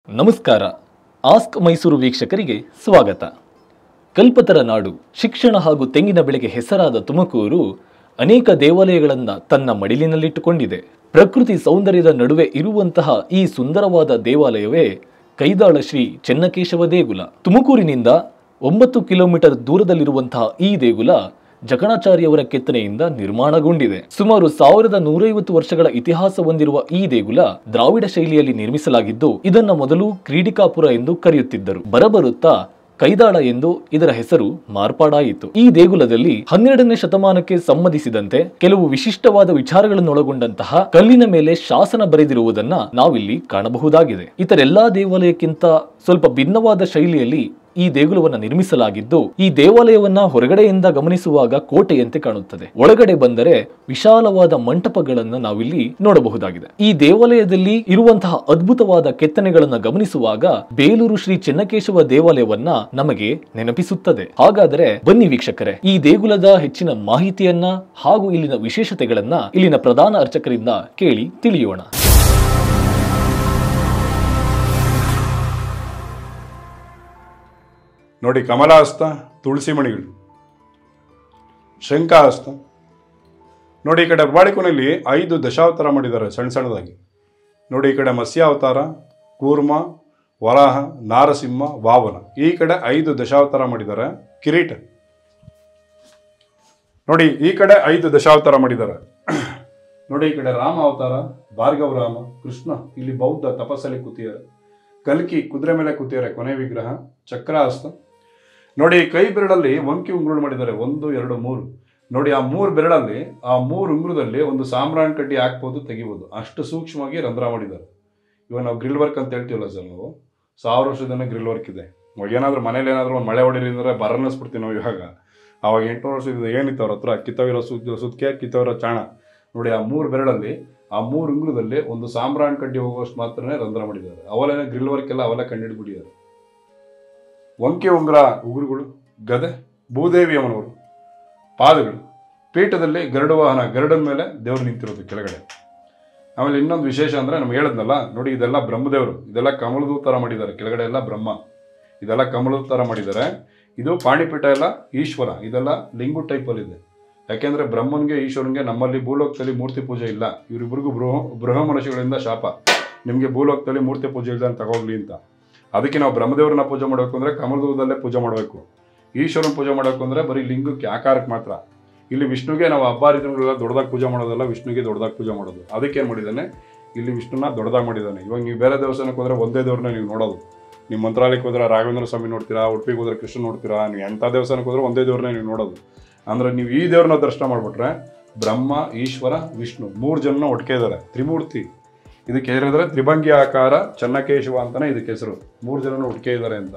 ನಮಸ್ಕಾರ. ಆಸ್ಕ್ ಮೈಸೂರು ವೀಕ್ಷಕರಿಗೆ ಸ್ವಾಗತ. ಕಲ್ಪತರ ನಾಡು, ಶಿಕ್ಷಣ ಹಾಗೂ ತೆಂಗಿನ ಬೆಳೆಗೆ ಹೆಸರಾದ ತುಮಕೂರು ಅನೇಕ ದೇವಾಲಯಗಳನ್ನು ತನ್ನ ಮಡಿಲಿನಲ್ಲಿಟ್ಟುಕೊಂಡಿದೆ. ಪ್ರಕೃತಿ ಸೌಂದರ್ಯದ ನಡುವೆ ಇರುವಂತಹ ಈ ಸುಂದರವಾದ ದೇವಾಲಯವೇ ಕೈದಾಳ ಶ್ರೀ ಚೆನ್ನಕೇಶವ ದೇಗುಲ. ತುಮಕೂರಿನಿಂದ 9 ಕಿಲೋಮೀಟರ್ ದೂರದಲ್ಲಿರುವಂತಹ ಈ ದೇಗುಲ ಜಕಣಾಚಾರ್ಯವರ ಕೆತ್ತನೆಯಿಂದ ನಿರ್ಮಾಣಗೊಂಡಿದೆ. ಸುಮಾರು 1150 ವರ್ಷಗಳ ಇತಿಹಾಸ ಹೊಂದಿರುವ ಈ ದೇಗುಲ ದ್ರಾವಿಡ ಶೈಲಿಯಲ್ಲಿ ನಿರ್ಮಿಸಲಾಗಿದ್ದು, ಇದನ್ನ ಮೊದಲು ಕ್ರೀಡಿಕಾಪುರ ಎಂದು ಕರೆಯುತ್ತಿದ್ದರು. ಬರಬರುತ್ತಾ ಕೈದಾಳ ಎಂದು ಇದರ ಹೆಸರು ಮಾರ್ಪಾಡಾಯಿತು. ಈ ದೇಗುಲದಲ್ಲಿ 12ನೇ ಶತಮಾನಕ್ಕೆ ಸಂಬಂಧಿಸಿದಂತೆ ಕೆಲವು ವಿಶಿಷ್ಟವಾದ ವಿಚಾರಗಳನ್ನೊಳಗೊಂಡಂತಹ ಕಲ್ಲಿನ ಮೇಲೆ ಶಾಸನ ಬರೆದಿರುವುದನ್ನ ನಾವಿಲ್ಲಿ ಕಾಣಬಹುದಾಗಿದೆ. ಇತರೆಲ್ಲಾ ದೇವಾಲಯಕ್ಕಿಂತ ಸ್ವಲ್ಪ ಭಿನ್ನವಾದ ಶೈಲಿಯಲ್ಲಿ ಈ ದೇಗುಲವನ್ನ ನಿರ್ಮಿಸಲಾಗಿದ್ದು, ಈ ದೇವಾಲಯವನ್ನ ಹೊರಗಡೆಯಿಂದ ಗಮನಿಸುವಾಗ ಕೋಟೆಯಂತೆ ಕಾಣುತ್ತದೆ. ಒಳಗಡೆ ಬಂದರೆ ವಿಶಾಲವಾದ ಮಂಟಪಗಳನ್ನ ನಾವಿಲ್ಲಿ ನೋಡಬಹುದಾಗಿದೆ. ಈ ದೇವಾಲಯದಲ್ಲಿ ಇರುವಂತಹ ಅದ್ಭುತವಾದ ಕೆತ್ತನೆಗಳನ್ನ ಗಮನಿಸುವಾಗ ಬೇಲೂರು ಶ್ರೀ ಚೆನ್ನಕೇಶವ ದೇವಾಲಯವನ್ನ ನಮಗೆ ನೆನಪಿಸುತ್ತದೆ. ಹಾಗಾದರೆ ಬನ್ನಿ ವೀಕ್ಷಕರೇ, ಈ ದೇಗುಲದ ಹೆಚ್ಚಿನ ಮಾಹಿತಿಯನ್ನ ಹಾಗೂ ಇಲ್ಲಿನ ವಿಶೇಷತೆಗಳನ್ನ ಇಲ್ಲಿನ ಪ್ರಧಾನ ಅರ್ಚಕರಿಂದ ಕೇಳಿ ತಿಳಿಯೋಣ. ನೋಡಿ, ಕಮಲಾಸ್ತ, ತುಳಸಿ ಮಣಿಗಳು, ಶಂಖಾಸ್ತ. ನೋಡಿ, ಈ ಕಡೆ ಬಾಳಿಕೋನಲ್ಲಿ 5 ದಶಾವತಾರ ಮಾಡಿದ್ದಾರೆ ಸಣ್ಣ ಸಣ್ಣದಾಗಿ. ನೋಡಿ, ಈ ಕಡೆ ಮತ್ಸ್ಯಾವತಾರ, ಕೂರ್ಮ, ವರಾಹ, ನಾರಸಿಂಹ, ವಾಮನ. ಈ ಕಡೆ 5 ದಶಾವತಾರ ಮಾಡಿದ್ದಾರೆ. ಕಿರೀಟ ನೋಡಿ, ಈ ಕಡೆ 5 ದಶಾವತಾರ ಮಾಡಿದ್ದಾರೆ. ನೋಡಿ, ಈ ಕಡೆ ರಾಮ ಅವತಾರ, ಭಾರ್ಗವ ರಾಮ, ಕೃಷ್ಣ ಇಲ್ಲಿ ಬೌದ್ಧ ತಪಸ್ಸಲ್ಲಿ ಕೂತಿದ್ದಾರೆ. ಕಲ್ಕಿ ಕುದುರೆ ಮೇಲೆ ಕೂತಿದ್ದಾರೆ, ಕೊನೆ ವಿಗ್ರಹ. ಚಕ್ರಾಸ್ತ ನೋಡಿ, ಕೈ ಬೆರಳಲ್ಲಿ ವಂಕಿ ಉಂಗುರು ಮಾಡಿದ್ದಾರೆ, 1, 2, 3. ನೋಡಿ, ಆ 3 ಬೆರಳಲ್ಲಿ ಆ 3 ಉಂಗುರದಲ್ಲಿ ಒಂದು ಸಾಂಬ್ರಾಣಿ ಕಡ್ಡಿ ಹಾಕ್ಬೋದು, ತೆಗಿಬೋದು, ಅಷ್ಟು ಸೂಕ್ಷ್ಮವಾಗಿ ರಂಧ್ರ ಮಾಡಿದ್ದಾರೆ. ಇವಾಗ ನಾವು ಗ್ರಿಲ್ ವರ್ಕ್ ಅಂತ ಹೇಳ್ತೀವಲ್ಲ ಸರ್, ನಾವು 1000 ವರ್ಷದಿಂದ ಗ್ರಿಲ್ ವರ್ಕ್ ಇದೆ. ಇವಾಗ ಏನಾದರೂ ಮನೇಲಿ ಏನಾದರೂ ಒಂದು ಮಳೆ ಹೊಡಿರಿ ಅಂದರೆ ಬರನ್ನಿಸ್ಬಿಡ್ತೀವಿ ನಾವು. ಇವಾಗ ಅವಾಗ 800 ವರ್ಷದಿಂದ ಏನಿತ್ತು ಅವ್ರ ಹತ್ರ, ಕಿತ್ತೋಗಿರೋ ಸುತ್ತಿಗೆ, ಕಿತ್ತೋಗಿರೋ ಚಾಣ. ನೋಡಿ, ಆ 3 ಬೆರಳಲ್ಲಿ ಆ 3 ಉಂಗುರದಲ್ಲಿ ಒಂದು ಸಾಂಬ್ರಾಣಿ ಕಡ್ಡಿ ಹೋಗೋಷ್ಟು ಮಾತ್ರನೇ ರಂಧ್ರ ಮಾಡಿದ್ದಾರೆ. ಅವೆಲ್ಲ ಗ್ರಿಲ್ ವರ್ಕ್ ಎಲ್ಲ ಅವೆಲ್ಲ ಕಂಡುಹಿಡಿದ್ಬಿಟ್ಟಿದ್ದಾರೆ. ವಂಕೆ ಉಂಗುರ ಉಗುರುಗಳು, ಗದೆ, ಭೂದೇವಿ ಅಮ್ಮನವರು, ಪಾದಗಳು, ಪೀಠದಲ್ಲಿ ಗರುಡ ವಾಹನ, ಗರುಡನ ಮೇಲೆ ದೇವರು ನಿಂತಿರೋದು ಕೆಳಗಡೆ. ಆಮೇಲೆ ಇನ್ನೊಂದು ವಿಶೇಷ ಅಂದರೆ ನಮ್ಗೆ ಹೇಳಿದ್ನಲ್ಲ, ನೋಡಿ ಇದೆಲ್ಲ ಬ್ರಹ್ಮದೇವರು, ಇದೆಲ್ಲ ಕಮಲದ ಥರ ಮಾಡಿದ್ದಾರೆ. ಕೆಳಗಡೆ ಎಲ್ಲ ಬ್ರಹ್ಮ, ಇದೆಲ್ಲ ಕಮಲದ ಥರ ಮಾಡಿದ್ದಾರೆ. ಇದು ಪಾಣಿಪೀಠ ಎಲ್ಲ ಈಶ್ವರ, ಇದೆಲ್ಲ ಲಿಂಗು ಟೈಪಲ್ಲಿದೆ. ಯಾಕೆಂದರೆ ಬ್ರಹ್ಮನಿಗೆ ಈಶ್ವರನಿಗೆ ನಮ್ಮಲ್ಲಿ ಭೂಲೋಕದಲ್ಲಿ ಮೂರ್ತಿ ಪೂಜೆ ಇಲ್ಲ. ಇವರಿಬ್ಬರಿಗೂ ಬೃಹ ಮನುಷ್ಯಗಳಿಂದ ಶಾಪ, ನಿಮಗೆ ಭೂಲೋಕದಲ್ಲಿ ಮೂರ್ತಿ ಪೂಜೆ ಇಲ್ಲ ಅಂತ ತಗೋಗ್ಲಿ ಅಂತ. ಅದಕ್ಕೆ ನಾವು ಬ್ರಹ್ಮದೇವ್ರನ್ನ ಪೂಜೆ ಮಾಡಬೇಕು ಅಂದರೆ ಕಮಲದಲ್ಲೇ ಪೂಜೆ ಮಾಡಬೇಕು. ಈಶ್ವರನ ಪೂಜೆ ಮಾಡಬೇಕು ಅಂದರೆ ಬರೀ ಲಿಂಗಕ್ಕೆ, ಆಕಾರಕ್ಕೆ ಮಾತ್ರ. ಇಲ್ಲಿ ವಿಷ್ಣುಗೆ ನಾವು ಹಬ್ಬ ಹರಿದಿನಗಳೆಲ್ಲ ದೊಡ್ಡದಾಗಿ ಪೂಜೆ ಮಾಡೋದಲ್ಲ, ವಿಷ್ಣುಗೆ ದೊಡ್ಡದಾಗಿ ಪೂಜೆ ಮಾಡೋದು. ಅದಕ್ಕೆ ಏನು ಮಾಡಿದ್ದಾನೆ, ಇಲ್ಲಿ ವಿಷ್ಣುನ ದೊಡ್ಡದಾಗಿ ಮಾಡಿದ್ದಾನೆ. ಇವಾಗ ನೀವು ಬೇರೆ ದೇವಸ್ಥಾನಕ್ಕೆ ಹೋದರೆ ಒಂದೇ ದೇವ್ರನ್ನ ನೀವು ನೋಡೋದು. ನೀವು ಮಂತ್ರಾಲಯಕ್ಕೆ ಹೋದ್ರೆ ರಾಘವೇಂದ್ರ ಸ್ವಾಮಿ ನೋಡ್ತೀರಾ, ಉಡುಪಿಗೆ ಹೋದ್ರೆ ಕೃಷ್ಣ ನೋಡ್ತೀರಾ. ನೀವು ಎಂಥ ದೇವಸ್ಥಾನಕ್ಕೆ ಹೋದ್ರೆ ಒಂದೇ ದೇವ್ರನ್ನ ನೀವು ನೋಡೋದು. ಅಂದರೆ ನೀವು ಈ ದೇವ್ರನ್ನ ದರ್ಶನ ಮಾಡಿಬಿಟ್ರೆ ಬ್ರಹ್ಮ, ಈಶ್ವರ, ವಿಷ್ಣು 3 ಜನ ಒಟ್ಟಿಗೆ ಇದ್ದಾರೆ. ತ್ರಿಮೂರ್ತಿ. ಇದಕ್ಕೆ ಹೇಳಿದ್ರೆ ತ್ರಿಭಂಗಿ ಆಕಾರ ಚೆನ್ನಕೇಶವ ಅಂತಾನೆ ಇದಕ್ಕೆ ಹೆಸರು. 3 ಜನ ಒಟ್ಟಿಗೆ ಇದ್ದಾರೆ ಅಂತ.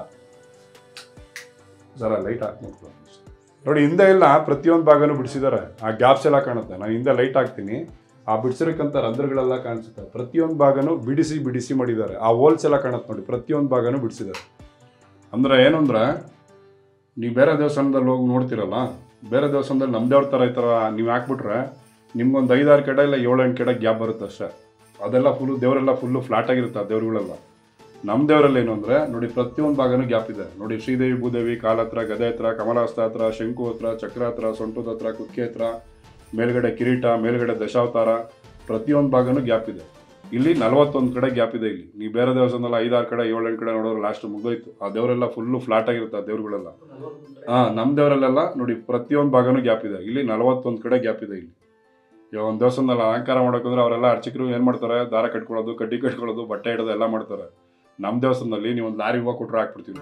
ಸರ ಲೈಟ್ ಹಾಕ್ಬೇಕು ನೋಡಿ. ಹಿಂದೆ ಎಲ್ಲ ಪ್ರತಿಯೊಂದು ಭಾಗನೂ ಬಿಡಿಸಿದ್ದಾರೆ. ಆ ಗ್ಯಾಪ್ಸ್ ಎಲ್ಲ ಕಾಣುತ್ತೆ. ನಾನು ಹಿಂದೆ ಲೈಟ್ ಹಾಕ್ತೀನಿ, ಆ ಬಿಡಿಸಿರಕ್ಕಂಥ ರಂಧ್ರಗಳೆಲ್ಲ ಕಾಣಿಸುತ್ತೆ. ಪ್ರತಿಯೊಂದು ಭಾಗನೂ ಬಿಡಿಸಿ ಮಾಡಿದ್ದಾರೆ. ಆ ಹೋಲ್ಸ್ ಎಲ್ಲ ಕಾಣುತ್ತೆ ನೋಡಿ, ಪ್ರತಿಯೊಂದು ಭಾಗನೂ ಬಿಡಿಸಿದ್ದಾರೆ. ಅಂದರೆ ಏನು ಅಂದರೆ, ನೀವು ಬೇರೆ ದೇವಸ್ಥಾನದಲ್ಲಿ ಹೋಗಿ ನೋಡ್ತಿರಲ್ಲ, ಬೇರೆ ದೇವಸ್ಥಾನದಲ್ಲಿ ನಮ್ಮ ದೇವ್ರ ಥರ ಈ ಥರ ನೀವು ಹಾಕ್ಬಿಟ್ರೆ ನಿಮ್ಗೊಂದು 5-6 ಕಡೆ ಇಲ್ಲ 7-8 ಕಡೆ ಗ್ಯಾಪ್ ಬರುತ್ತೆ ಅಷ್ಟೇ. ಅದೆಲ್ಲ ಫುಲ್ಲು ದೇವರೆಲ್ಲ ಫುಲ್ಲು ಫ್ಲಾಟ್ ಆಗಿರುತ್ತೆ ಆ ದೇವ್ರುಗಳೆಲ್ಲ. ನಮ್ಮ ದೇವರಲ್ಲಿ ಏನು ಅಂದರೆ ನೋಡಿ, ಪ್ರತಿಯೊಂದು ಭಾಗನೂ ಗ್ಯಾಪ್ ಇದೆ ನೋಡಿ. ಶ್ರೀದೇವಿ, ಭೂದೇವಿ, ಕಾಲ ಹತ್ರ, ಗದೆ ಹತ್ರ, ಕಮಲಾಸ್ತ ಹತ್ರ, ಶಂಕು ಹತ್ರ, ಚಕ್ರ ಹತ್ರ, ಸೊಂಟದ ಹತ್ರ, ಕುತ್ತಿಗೆ ಹತ್ರ, ಮೇಲ್ಗಡೆ ಕಿರೀಟ, ಮೇಲ್ಗಡೆ ದಶಾವತಾರ, ಪ್ರತಿಯೊಂದು ಭಾಗನೂ ಗ್ಯಾಪ್ ಇದೆ. ಇಲ್ಲಿ 41 ಕಡೆ ಗ್ಯಾಪ್ ಇದೆ. ಇಲ್ಲಿ ನೀವು ಬೇರೆ ದೇವಸ್ಥಾನದಲ್ಲಿ 5-6 ಕಡೆ 7-8 ಕಡೆ ನೋಡೋರು ಲಾಸ್ಟ್ ಮುಗ್ದೋಯ್ತು. ಆ ದೇವರೆಲ್ಲ ಫುಲ್ಲು ಫ್ಲಾಟ್ ಆಗಿರುತ್ತೆ ಆ ದೇವ್ರುಗಳೆಲ್ಲ. ನಮ್ಮ ದೇವರಲ್ಲೆಲ್ಲ ನೋಡಿ ಪ್ರತಿಯೊಂದು ಭಾಗನೂ ಗ್ಯಾಪ್ ಇದೆ. ಇಲ್ಲಿ 41 ಕಡೆ ಗ್ಯಾಪ್ ಇದೆ. ಇಲ್ಲಿ ಇವಾಗ ಒಂದು ದೇವಸ್ಥಾನದಲ್ಲಿ ಅಲಂಕಾರ ಮಾಡೋಕಂದ್ರೆ ಅವರೆಲ್ಲ ಅರ್ಚಕರು ಏನು ಮಾಡ್ತಾರೆ, ದಾರ ಕಟ್ಕೊಳ್ಳೋದು, ಕಡ್ಡಿ ಕಟ್ಕೊಳ್ಳೋದು, ಬಟ್ಟೆ ಇಡೋದು ಎಲ್ಲ ಮಾಡ್ತಾರೆ. ನಮ್ಮ ದೇವಸ್ಥಾನದಲ್ಲಿ ನೀವು ಒಂದು ಲಾರಿ ಹೂವು ಕೊಟ್ಟರೆ ಹಾಕ್ಬಿಡ್ತೀವಿ.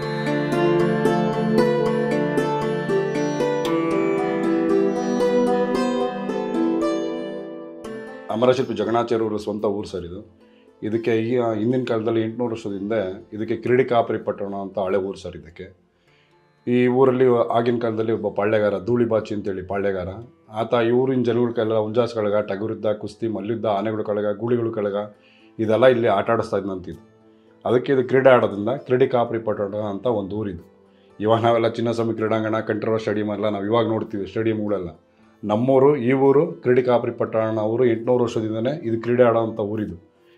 ಅಮರಶಿಲ್ಪಿ ಜಗಣಾಚಾರ್ಯರು ಸ್ವಂತ ಊರು ಸರ್ ಇದು. ಇದಕ್ಕೆ ಹಿಂದಿನ ಕಾಲದಲ್ಲಿ 800 ವರ್ಷದಿಂದ ಇದಕ್ಕೆ ಕ್ರೀಡಿಕಾಪುರಿ ಪಟ್ಟಣ ಅಂತ ಹಳೆ ಊರು ಸರ್. ಇದಕ್ಕೆ ಈ ಊರಲ್ಲಿ ಆಗಿನ ಕಾಲದಲ್ಲಿ ಒಬ್ಬ ಪಾಳ್ಯಗಾರ, ಧೂಳಿಬಾಚಿ ಅಂತೇಳಿ ಪಾಳ್ಯಗಾರ, ಆತ ಈ ಊರಿನ ಜನಗಳ ಕೈಲೆಲ್ಲ ಉಂಜಾಸ್ ಕಳಗ, ಟಗರುದ್ದ, ಕುಸ್ತಿ, ಮಲ್ಲಯುದ್ಧ, ಆನೆಗಳು ಕಳಗ, ಗೂಳಿಗಳು ಕಳಗ ಇದೆಲ್ಲ ಇಲ್ಲಿ ಆಟ ಆಡಿಸ್ತಾ ಇದ್ದಂತಿದ್ದು. ಅದಕ್ಕೆ ಇದು ಕ್ರೀಡೆ ಆಡೋದ್ರಿಂದ ಕ್ರೀಡಿಕಾಪುರಿ ಪಟ್ಟಣ ಅಂತ ಒಂದು ಊರಿದು. ಇವಾಗ ನಾವೆಲ್ಲ ಚಿನ್ನಸ್ವಾಮಿ ಕ್ರೀಡಾಂಗಣ, ಕಂಠೀರವ ಸ್ಟೇಡಿಯಂ ಎಲ್ಲ ನಾವು ಇವಾಗ ನೋಡ್ತೀವಿ, ಸ್ಟೇಡಿಯಂಗಳೆಲ್ಲ. ನಮ್ಮೂರು ಈ ಊರು ಕ್ರೀಡಿಕಾಪುರಿ ಪಟ್ಟಣ ಊರು 800 ವರ್ಷದಿಂದನೇ ಇದು ಕ್ರೀಡೆ ಆಡೋವಂಥ ಊರಿದು.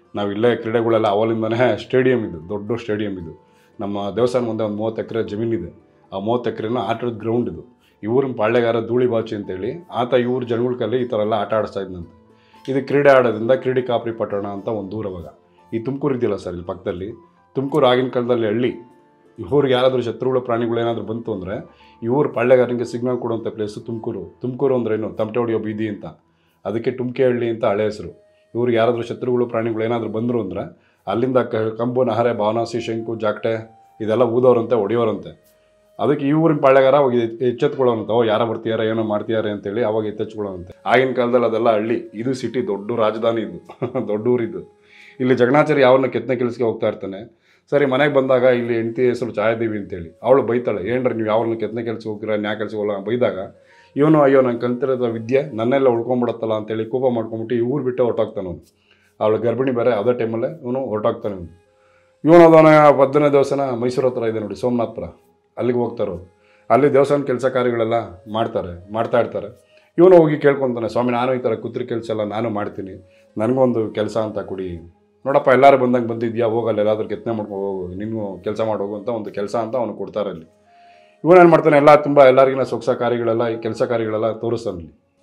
ನಾವು ಇಲ್ಲೇ ಕ್ರೀಡೆಗಳೆಲ್ಲ ಅವಲಿಂದನೇ ಸ್ಟೇಡಿಯಂ ಇದು, ದೊಡ್ಡ ಸ್ಟೇಡಿಯಂ ಇದು. ನಮ್ಮ ದೇವಸ್ಥಾನ ಮುಂದೆ ಒಂದು 30 ಎಕರೆ ಜಮೀನಿದೆ. ಆ 30 ಎಕರೆನ ಆಟದ ಗ್ರೌಂಡ್ ಇದು. ಇವ್ರನ್ನ ಪಾಳ್ಯಗಾರ ಧೂಳಿಬಾಚಿ ಅಂತೇಳಿ ಆತ ಇವ್ರ ಜನಗಳ ಕೈಲಿ ಈ ಥರ ಎಲ್ಲ ಆಟ ಆಡಿಸ್ತಾ ಇದ್ದಂತೆ. ಇದು ಕ್ರೀಡೆ ಆಡೋದ್ರಿಂದ ಕ್ರೀಡೆ ಕಾಪರಿ ಪಟ್ಟಣ ಅಂತ ಒಂದು ಊರು. ಅವಾಗ ಈ ತುಮಕೂರು ಇದೆಯಲ್ಲ ಸರ್, ಇಲ್ಲಿ ಪಕ್ಕದಲ್ಲಿ ತುಮಕೂರು ಆಗಿನ ಕಾಲದಲ್ಲಿ ಹಳ್ಳಿ. ಇವ್ರಿಗೆ ಯಾರಾದರೂ ಶತ್ರುಗಳು ಪ್ರಾಣಿಗಳು ಏನಾದರೂ ಬಂತು ಅಂದರೆ ಇವ್ರು ಪಾಳ್ಯಗಾರನಿಗೆ ಸಿಗ್ನಲ್ ಕೊಡುವಂಥ ಪ್ಲೇಸು ತುಮಕೂರು. ತುಮಕೂರು ಅಂದ್ರೆ ಏನು, ತಮಟೆ ಹೊಡೆಯೋ ಬೀದಿ ಅಂತ, ಅದಕ್ಕೆ ತುಮಕೆ ಹಳ್ಳಿ ಅಂತ ಹಳೆ ಹೆಸರು. ಇವ್ರಿಗೆ ಯಾರಾದರೂ ಶತ್ರುಗಳು ಪ್ರಾಣಿಗಳು ಏನಾದರೂ ಬಂದರು ಅಂದರೆ ಅಲ್ಲಿಂದ ಕಂಬು, ನಹರೆ, ಬಾವನಾಸಿ, ಶಂಕು, ಜಾಕಟೆ ಇದೆಲ್ಲ ಊದೋರಂತೆ, ಹೊಡೆಯೋರಂತೆ. ಅದಕ್ಕೆ ಈ ಊರಿನ ಪಾಳ್ಯಗಾರ ಅವಾಗ ಎಚ್ಚೆತ್ಕೊಳ್ಳೋವಂತ, ಯಾರೋ ಬರ್ತೀಯಾರ ಏನೋ ಮಾಡ್ತೀಯಾರೆ ಅಂತೇಳಿ ಅವಾಗ ಎತ್ತೆಚ್ಕೊಳ್ಳೋವಂತೆ. ಆಗಿನ ಕಾಲದಲ್ಲಿ ಅದೆಲ್ಲ ಹಳ್ಳಿ, ಇದು ಸಿಟಿ, ದೊಡ್ಡ ರಾಜಧಾನಿ ಇದು, ದೊಡ್ಡ ಊರಿದ್ದು. ಇಲ್ಲಿ ಜಗಣಾಚಾರಿ ಯಾವನ್ನ ಕೆತ್ತನೆ ಕೆಲಸಕ್ಕೆ ಹೋಗ್ತಾ ಇರ್ತಾನೆ. ಸರಿ, ಮನೆಗೆ ಬಂದಾಗ ಇಲ್ಲಿ ಹೆಂಡತಿ ಹೆಸರು ಛಾಯಾದೇವಿ ಅಂತೇಳಿ, ಅವಳು ಬೈತಾಳೆ, ಏನ್ರಿ ನೀವು ಯಾವನ್ನ ಕೆತ್ತನೆ ಕೆಲಸಕ್ಕೆ ಹೋಗ್ತೀರಾ, ನ್ಯಾ ಕೆಲಸಕ್ಕೆ ಹೋಗಲ್ಲ ಬೈದಾಗ ಇವನು, ಅಯ್ಯೋ ನಂಗೆ ಕಲ್ತಿರೋದ ವಿದ್ಯೆ ನನ್ನೆಲ್ಲ ಉಳ್ಕೊಂಡ್ಬಿಡತ್ತಲ್ಲ ಅಂತೇಳಿ ಕೋಪ ಮಾಡ್ಕೊಂಬಿಟ್ಟು ಈ ಊರು ಬಿಟ್ಟು ಹೊರಟೋಗ್ತಾನೆ. ಅವಳು ಗರ್ಭಿಣಿ ಬೇರೆ, ಅದೇ ಟೈಮಲ್ಲೇ ಇವನು ಹೊರಟೋಗ್ತಾನೆ. ಇವನು ಅದನ್ನ 10ನೇ ದೇವಸ್ಥಾನ ಮೈಸೂರು ಹತ್ರ ಇದೆ ನೋಡಿ, ಸೋಮನಾಥಪುರ, ಅಲ್ಲಿಗೆ ಹೋಗ್ತಾರೋ. ಅಲ್ಲಿ ದೇವಸ್ಥಾನ ಕೆಲಸ ಕಾರ್ಯಗಳೆಲ್ಲ ಮಾಡ್ತಾ ಇರ್ತಾರೆ. ಇವನು ಹೋಗಿ ಕೇಳ್ಕೊತಾನೆ, ಸ್ವಾಮಿ ನಾನು ಈ ಥರ ಕುತ್ರಿ ಕೆಲಸ ಎಲ್ಲ ನಾನು ಮಾಡ್ತೀನಿ, ನನಗೊಂದು ಕೆಲಸ ಅಂತ ಕೊಡಿ. ನೋಡಪ್ಪ, ಎಲ್ಲರೂ ಬಂದಂಗೆ ಬಂದಿದ್ಯಾ, ಹೋಗಲ್ಲ ಎಲ್ಲಾದ್ರೂ ಕೆತ್ತನೆ ಮಾಡ್ಕೊಂಡು ಹೋಗು, ನಿನಗೂ ಕೆಲಸ ಮಾಡೋಗು ಅಂತ ಒಂದು ಕೆಲಸ ಅಂತ ಅವನು ಕೊಡ್ತಾರೆ. ಅಲ್ಲಿ ಇವನೇನು ಮಾಡ್ತಾನೆ, ಎಲ್ಲರಿಗಿನ ಸೊಗಸ ಕಾರ್ಯಗಳೆಲ್ಲ, ಈ ಕೆಲಸ ಕಾರ್ಯಗಳೆಲ್ಲ ತೋರಿಸ್ತಾನಲ್ಲಿ.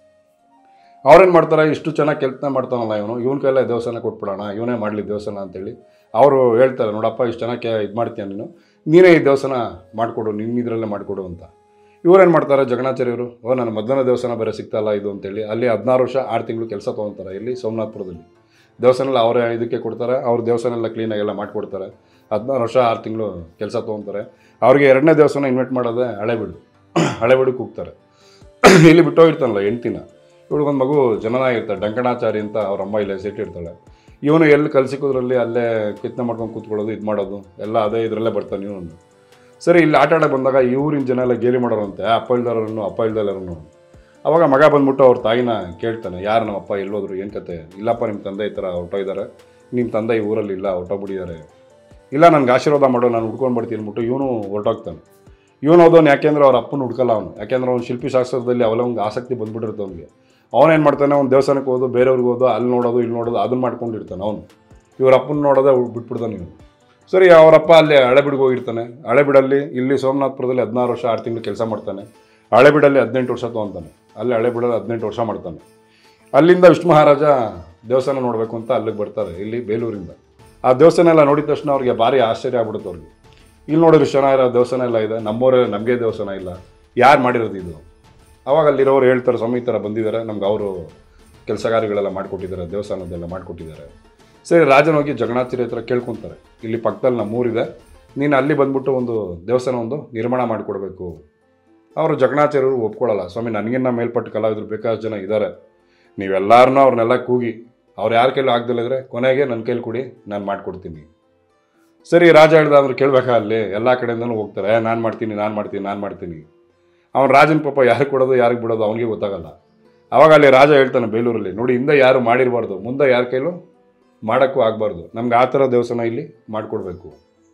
ಅವ್ರೇನು ಮಾಡ್ತಾರೆ, ಇಷ್ಟು ಚೆನ್ನಾಗಿ ಕೆಲಸ ಮಾಡ್ತಾನಲ್ಲ ಇವನ ಕೈಯಲ್ಲೇ ದೇವಸ್ಥಾನ ಕೊಟ್ಬಿಡೋಣ, ಇವನೇ ಮಾಡಲಿ ದೇವಸ್ಥಾನ ಅಂತೇಳಿ ಅವರು ಹೇಳ್ತಾರೆ. ನೋಡಪ್ಪ, ಇಷ್ಟು ಚೆನ್ನಾಗಿ ಇದು ಮಾಡ್ತೀಯ ನೀನೇ ಈ ದೇವಸ್ಥಾನ ಮಾಡಿಕೊಡು, ನಿಮ್ಮ ಇದರಲ್ಲೇ ಮಾಡಿಕೊಡು ಅಂತ. ಇವರೇನು ಮಾಡ್ತಾರೆ, ಜಗಣಾಚಾರ್ಯರು, ನನ್ನ ಮೊದಲನೇ ದೇವಸ್ಥಾನ ಬೇರೆ ಸಿಗ್ತಲ್ಲ ಇದು ಅಂತೇಳಿ ಅಲ್ಲಿ 16 ವರ್ಷ 6 ತಿಂಗಳು ಕೆಲಸ ತೊಗೊತಾರೆ. ಇಲ್ಲಿ ಸೋಮನಾಥಪುರದಲ್ಲಿ ದೇವಸ್ಥಾನ ಅವರೇ ಇದಕ್ಕೆ ಕೊಡ್ತಾರೆ. ಅವ್ರ ದೇವಸ್ಥಾನ ಎಲ್ಲ ಕ್ಲೀನಾಗೆಲ್ಲ ಮಾಡಿಕೊಡ್ತಾರೆ. 16 ವರ್ಷ 6 ತಿಂಗಳು ಕೆಲಸ ತೊಗೊತಾರೆ. ಅವ್ರಿಗೆ 2ನೇ ದೇವಸ್ಥಾನ ಇನ್ವೈಟ್ ಮಾಡೋದೇ ಹಳೆಬೀಡು ಕೂಗ್ತಾರೆ. ಇಲ್ಲಿ ಬಿಟ್ಟೋಗಿರ್ತಾನಲ್ಲ ಹೆಂಡ್ತಿನ, ಇವಳಿಗೊಂದು ಮಗು ಜನನ ಇರ್ತಾಳೆ, ಡಂಕಣಾಚಾರಿ ಅಂತ ಅವ್ರ ಅಮ್ಮ ಇಲ್ಲೇ ಇರ್ತಾಳೆ. ಇವನು ಎಲ್ಲಿ ಕಲ್ಸಿಕೋದ್ರಲ್ಲಿ ಅಲ್ಲೇ ಕಿತ್ತನೆ ಮಾಡ್ಕೊಂಡು ಕೂತ್ಕೊಳ್ಳೋದು, ಇದು ಮಾಡೋದು ಎಲ್ಲ ಅದೇ ಇದರಲ್ಲೇ ಬರ್ತಾನೆ ಇವನು. ಸರಿ, ಇಲ್ಲಿ ಆಟ ಆಡೋಕೆ ಬಂದಾಗ ಊರಿನ ಜನ ಎಲ್ಲ ಗೇಲಿ ಮಾಡೋರಂತೆ, ಅಪ್ಪ ಇಲ್ದಾರನ್ನು. ಅವಾಗ ಮಗ ಬಂದ್ಬಿಟ್ಟು ಅವ್ರ ತಾಯಿನ ಕೇಳ್ತಾನೆ, ಯಾರು ನಮ್ಮ ಅಪ್ಪ ಎಲ್ಲೋದ್ರು, ಏನು ಕತೆ? ಇಲ್ಲಪ್ಪ, ನಿಮ್ಮ ತಂದೆ ಈ ಥರ ಹೊರಟೋಗಿದ್ದಾರೆ, ನಿಮ್ಮ ತಂದೆ ಈ ಊರಲ್ಲಿ ಇಲ್ಲ, ಹೊರಟೋಗ್ಬಿಟ್ಟಿದ್ದಾರೆ. ಇಲ್ಲ, ನನಗೆ ಆಶೀರ್ವಾದ ಮಾಡೋ, ನಾನು ಹುಡ್ಕೊಂಡು ಬರ್ತೀನಿ ಅಂದ್ಬಿಟ್ಟು ಇವನು ಹೊರಟೋಗ್ತಾನೆ. ಇವನು ಹೋದವನು ಯಾಕೆಂದ್ರೆ ಅವ್ರ ಅಪ್ಪನ ಹುಡ್ಕಲ್ಲ ಅವನು, ಯಾಕೆಂದ್ರೆ ಅವ್ನು ಶಿಲ್ಪಿಶಾಸ್ತ್ರದಲ್ಲಿ ಅವಲಂಗೆ ಆಸಕ್ತಿ ಬಂದ್ಬಿಟ್ಟಿರುತ್ತೆ ಅವ್ನಿಗೆ. ಅವನೇನು ಮಾಡ್ತಾನೆ, ಒಂದು ದೇವಸ್ಥಾನಕ್ಕೆ ಹೋದು, ಬೇರೆಯವ್ರಿಗೆ ಹೋದು, ಅಲ್ಲಿ ನೋಡೋದು ಇಲ್ಲಿ ನೋಡೋದು ಅದನ್ನು ಮಾಡ್ಕೊಂಡಿರ್ತಾನೆ ಅವನು. ಇವ್ರ ಅಪ್ಪನ ನೋಡೋದೇ ಬಿಟ್ಬಿಡ್ತಾನೆ ಇವನು. ಸರಿ, ಅವರಪ್ಪ ಅಲ್ಲಿ ಹಳೆಬೀಡಿಗೆ ಹೋಗಿರ್ತಾನೆ. ಹಳೆಬೀಡಲ್ಲಿ ಇಲ್ಲಿ ಸೋಮನಾಥಪುರದಲ್ಲಿ 16 ವರ್ಷ 6 ತಿಂಗಳು ಕೆಲಸ ಮಾಡ್ತಾನೆ. ಹಳೆಬೀಡಲ್ಲಿ 18 ವರ್ಷ ತೊಗೊತಾನೆ. ಅಲ್ಲಿ ಹಳೆಬೀಡಲ್ಲಿ 18 ವರ್ಷ ಮಾಡ್ತಾನೆ. ಅಲ್ಲಿಂದ ವಿಷ್ಣು ಮಹಾರಾಜ ದೇವಸ್ಥಾನ ನೋಡಬೇಕು ಅಂತ ಅಲ್ಲಿಗೆ ಬರ್ತಾರೆ, ಇಲ್ಲಿ ಬೇಲೂರಿಂದ. ಆ ದೇವಸ್ಥಾನ ಎಲ್ಲ ನೋಡಿದ ತಕ್ಷಣ ಅವ್ರಿಗೆ ಭಾರಿ ಆಶ್ಚರ್ಯ ಆಗ್ಬಿಡುತ್ತೆ ಅವ್ರಿಗೆ. ಇಲ್ಲಿ ನೋಡಿದ್ರೆ ಚೆನ್ನಾಗಿರೋ ದೇವಸ್ಥಾನ ಎಲ್ಲ ಇದೆ, ನಮ್ಮವರೇ ನಮಗೆ ದೇವಸ್ಥಾನ ಇಲ್ಲ, ಯಾರು ಮಾಡಿರೋದು ಇದು? ಅವಾಗ ಅಲ್ಲಿರೋರು ಹೇಳ್ತಾರೆ, ಸ್ವಾಮಿ ಈ ಥರ ಬಂದಿದ್ದಾರೆ, ನಮ್ಗೆ ಅವರು ಕೆಲಸ ಕಾರ್ಯಗಳೆಲ್ಲ ಮಾಡಿಕೊಟ್ಟಿದ್ದಾರೆ, ದೇವಸ್ಥಾನದೆಲ್ಲ ಮಾಡಿಕೊಟ್ಟಿದ್ದಾರೆ. ಸರಿ, ರಾಜನ ಹೋಗಿ ಜಗನ್ನಾಥಾಚಾರ್ಯ ಹತ್ರ ಕೇಳ್ಕೊತಾರೆ, ಇಲ್ಲಿ ಪಕ್ಕದಲ್ಲಿ ನಮ್ಮೂರಿದೆ, ನೀನು ಅಲ್ಲಿ ಬಂದ್ಬಿಟ್ಟು ಒಂದು ದೇವಸ್ಥಾನ ನಿರ್ಮಾಣ ಮಾಡಿಕೊಡ್ಬೇಕು. ಅವರು ಜಗನ್ನಾಚಾರ್ಯರು ಒಪ್ಕೊಳ್ಳಲ್ಲ. ಸ್ವಾಮಿ, ನನಗಿನ್ನ ಮೇಲ್ಪಟ್ಟು ಕಲಾವಿದರು ಬೇಕಾದಷ್ಟು ಜನ ಇದ್ದಾರೆ, ನೀವೆಲ್ಲರನ್ನೂ ಅವ್ರನ್ನೆಲ್ಲ ಕೂಗಿ ಅವ್ರು ಯಾರ ಕೈಲೂ ಆಗ್ದಿಲ್ಲಿದ್ರೆ ಕೊನೆಗೆ ನನ್ನ ಕೈಲಿ ಕೊಡಿ, ನಾನು ಮಾಡಿಕೊಡ್ತೀನಿ. ಸರಿ, ರಾಜ ಹೇಳ್ದ ಅಂದ್ರೆ ಕೇಳಬೇಕಾ? ಅಲ್ಲಿ ಎಲ್ಲ ಕಡೆಯಿಂದಲೂ ಹೋಗ್ತಾರೆ, ನಾನು ಮಾಡ್ತೀನಿ. ಅವ್ನು ರಾಜನ ಪಾಪ ಯಾರಿಗೆ ಕೊಡೋದು ಯಾರಿಗೆ ಬಿಡೋದು ಅವನಿಗೆ ಗೊತ್ತಾಗಲ್ಲ. ಆವಾಗ ಅಲ್ಲಿ ರಾಜ ಹೇಳ್ತಾನೆ ಬೇಲೂರಲ್ಲಿ, ನೋಡಿ, ಹಿಂದೆ ಯಾರು ಮಾಡಿರಬಾರ್ದು, ಮುಂದೆ ಯಾರ ಕೈಲೂ ಮಾಡೋಕ್ಕೂ ಆಗಬಾರ್ದು, ನಮ್ಗೆ ಆ ಥರ ದೇವಸ್ಥಾನ ಇಲ್ಲಿ ಮಾಡಿಕೊಡ್ಬೇಕು.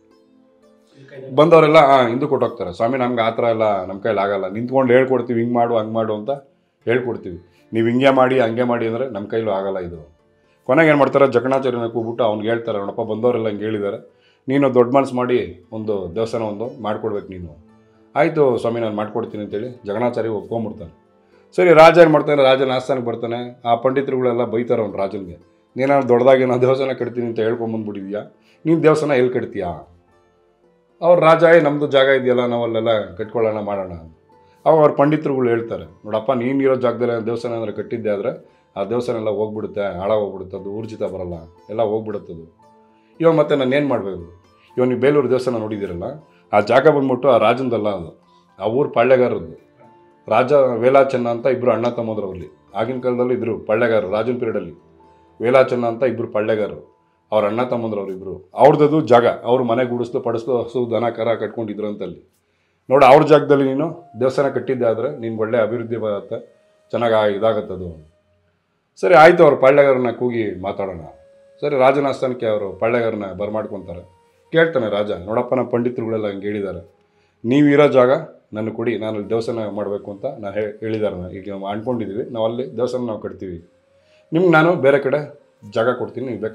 ಬಂದವರೆಲ್ಲ ಹಿಂದೂ ಕೊಟ್ಟೋಗ್ತಾರೆ. ಸ್ವಾಮಿ, ನಮ್ಗೆ ಆ ಥರ ಎಲ್ಲ ನಮ್ಮ ಕೈಲಿ ಆಗಲ್ಲ, ನಿಂತ್ಕೊಂಡು ಹೇಳ್ಕೊಡ್ತೀವಿ, ಹಿಂಗೆ ಮಾಡು ಹಂಗೆ ಮಾಡು ಅಂತ ಹೇಳ್ಕೊಡ್ತೀವಿ, ನೀವು ಹಿಂಗೆ ಮಾಡಿ ಹಂಗೆ ಮಾಡಿ ಅಂದರೆ ನಮ್ಮ ಕೈಲೂ ಆಗಲ್ಲ ಇದು. ಕೊನೆಗೆ ಏನು ಮಾಡ್ತಾರೆ, ಜಗನ್ನಾಚಾರ್ಯನ ಕೂಗ್ಬಿಟ್ಟು ಅವ್ನಿಗೆ ಹೇಳ್ತಾರೆ, ನೋಡಪ್ಪ ಬಂದವರೆಲ್ಲ ಹಿಂಗೆ ಹೇಳಿದ್ದಾರೆ, ನೀನು ದೊಡ್ಡ ಮನಸ್ಸು ಮಾಡಿ ಒಂದು ದೇವಸ್ಥಾನ ಮಾಡಿಕೊಡ್ಬೇಕು ನೀನು. ಆಯಿತು ಸ್ವಾಮಿ, ನಾನು ಮಾಡ್ಕೊಡ್ತೀನಿ ಅಂತೇಳಿ ಜಗನ್ನಾಚಾರ್ಯ ಒಪ್ಕೊಂಡ್ಬಿಡ್ತಾನೆ. ಸರಿ, ರಾಜ ಏನು ಮಾಡ್ತಾನೆ, ರಾಜನ ಆಸ್ಥಾನಕ್ಕೆ ಬರ್ತಾನೆ. ಆ ಪಂಡಿತರುಗಳೆಲ್ಲ ಬೈತಾರೆ ಅವ್ನು ರಾಜನಿಗೆ, ನೀನಾದ್ರು ದೊಡ್ಡದಾಗಿ ನಾನು ದೇವಸ್ಥಾನ ಕಟ್ತೀನಿ ಅಂತ ಹೇಳ್ಕೊಂಬಂದ್ಬಿಟ್ಟಿದ್ಯಾ, ನೀನು ದೇವಸ್ಥಾನ ಎಲ್ಲಿ ಕಟ್ತೀಯಾ? ಅವ್ರು ರಾಜ, ನಮ್ಮದು ಜಾಗ ಇದೆಯಲ್ಲ, ನಾವು ಅಲ್ಲೆಲ್ಲ ಕಟ್ಕೊಳ್ಳೋಣ ಮಾಡೋಣ. ಅವಾಗ ಅವ್ರ ಪಂಡಿತರುಗಳು ಹೇಳ್ತಾರೆ, ನೋಡಪ್ಪ, ನೀನಿರೋ ಜಾಗದಲ್ಲಿ ದೇವಸ್ಥಾನ ಅಂದರೆ ಕಟ್ಟಿದ್ದೆ ಆದರೆ ಆ ದೇವಸ್ಥಾನ ಎಲ್ಲ ಹೋಗ್ಬಿಡುತ್ತೆ, ಹಾಳಾಗೋಗ್ಬಿಡುತ್ತೆ, ಅದು ಊರ್ಜಿತ ಬರೋಲ್ಲ, ಎಲ್ಲ ಹೋಗ್ಬಿಡುತ್ತದು. ಇವಾಗ ಮತ್ತೆ ನಾನು ಏನು ಮಾಡಬೇಕು? ಇವಾಗ ನೀವು ಬೇಲೂರು ದೇವಸ್ಥಾನ ನೋಡಿದ್ದೀರಲ್ಲ, ಆ ಜಾಗ ಬಂದ್ಬಿಟ್ಟು ಆ ರಾಜಂದಲ್ಲ, ಅದು ಆ ಊರು ಪಾಳ್ಯಗಾರದ್ದು. ರಾಜ ವೇಲಾಚನ್ನ ಅಂತ ಇಬ್ಬರು ಅಣ್ಣ ತಮ್ಮದ್ರಲ್ಲಿ ಆಗಿನ ಕಾಲದಲ್ಲಿ ಇದ್ರು ಪಾಳ್ಯಗಾರರು. ರಾಜನ ಪೀರಿಯಡಲ್ಲಿ ವೇಲಾಚನ್ನ ಅಂತ ಇಬ್ಬರು ಪಾಳ್ಯಗಾರರು, ಅವ್ರ ಅಣ್ಣ ತಮ್ಮಂದ್ರವ್ರು ಇಬ್ಬರು. ಅವ್ರದ್ದು ಜಾಗ, ಅವ್ರು ಮನೆ ಗುಡಿಸ್ಲು ಪಡಿಸ್ಲು ಹಸು ದನ ಕರ ಕಟ್ಕೊಂಡಿದ್ರು ಅಂತಲ್ಲಿ. ನೋಡಿ, ಅವ್ರ ಜಾಗದಲ್ಲಿ ನೀನು ದೇವಸ್ಥಾನ ಕಟ್ಟಿದ್ದೆ ಆದರೆ ನಿನ್ಗೆ ಒಳ್ಳೆ ಅಭಿವೃದ್ಧಿ ಬರುತ್ತೆ, ಚೆನ್ನಾಗಿ ಇದಾಗತ್ತದು. ಸರಿ, ಆಯಿತು, ಅವ್ರು ಪಾಳ್ಯಗಾರನ್ನ ಕೂಗಿ ಮಾತಾಡೋಣ. ಸರಿ, ರಾಜನ ಆಸ್ಥಾನಕ್ಕೆ ಅವರು ಪಾಳ್ಯಗಾರನ್ನ ಬರ್ಮಾಡ್ಕೊತಾರೆ. ಕೇಳ್ತಾನೆ ರಾಜ, ನೋಡಪ್ಪ, ನಮ್ಮ ಪಂಡಿತರುಗಳೆಲ್ಲ ಹಿಂಗೆ ಹೇಳಿದ್ದಾರೆ, ನೀವು ಇರೋ ಜಾಗ ನನ್ನ ಕೊಡಿ, ನಾನು ಅಲ್ಲಿ ದೇವಸ್ಥಾನ ಮಾಡಬೇಕು ಅಂತ ನಾನು ಹೇಳಿದ್ದಾರೆ. ಈಗ ನಾವು ಅಂದ್ಕೊಂಡಿದ್ದೀವಿ, ನಾವು ಅಲ್ಲಿ ದೇವಸ್ಥಾನ ನಾವು ಕಟ್ತೀವಿ, ನಿಮ್ಗೆ ನಾನು ಬೇರೆ ಕಡೆ ಜಾಗ ಕೊಡ್ತೀನಿ, ನೀವು ಬೇಕಾದರೆ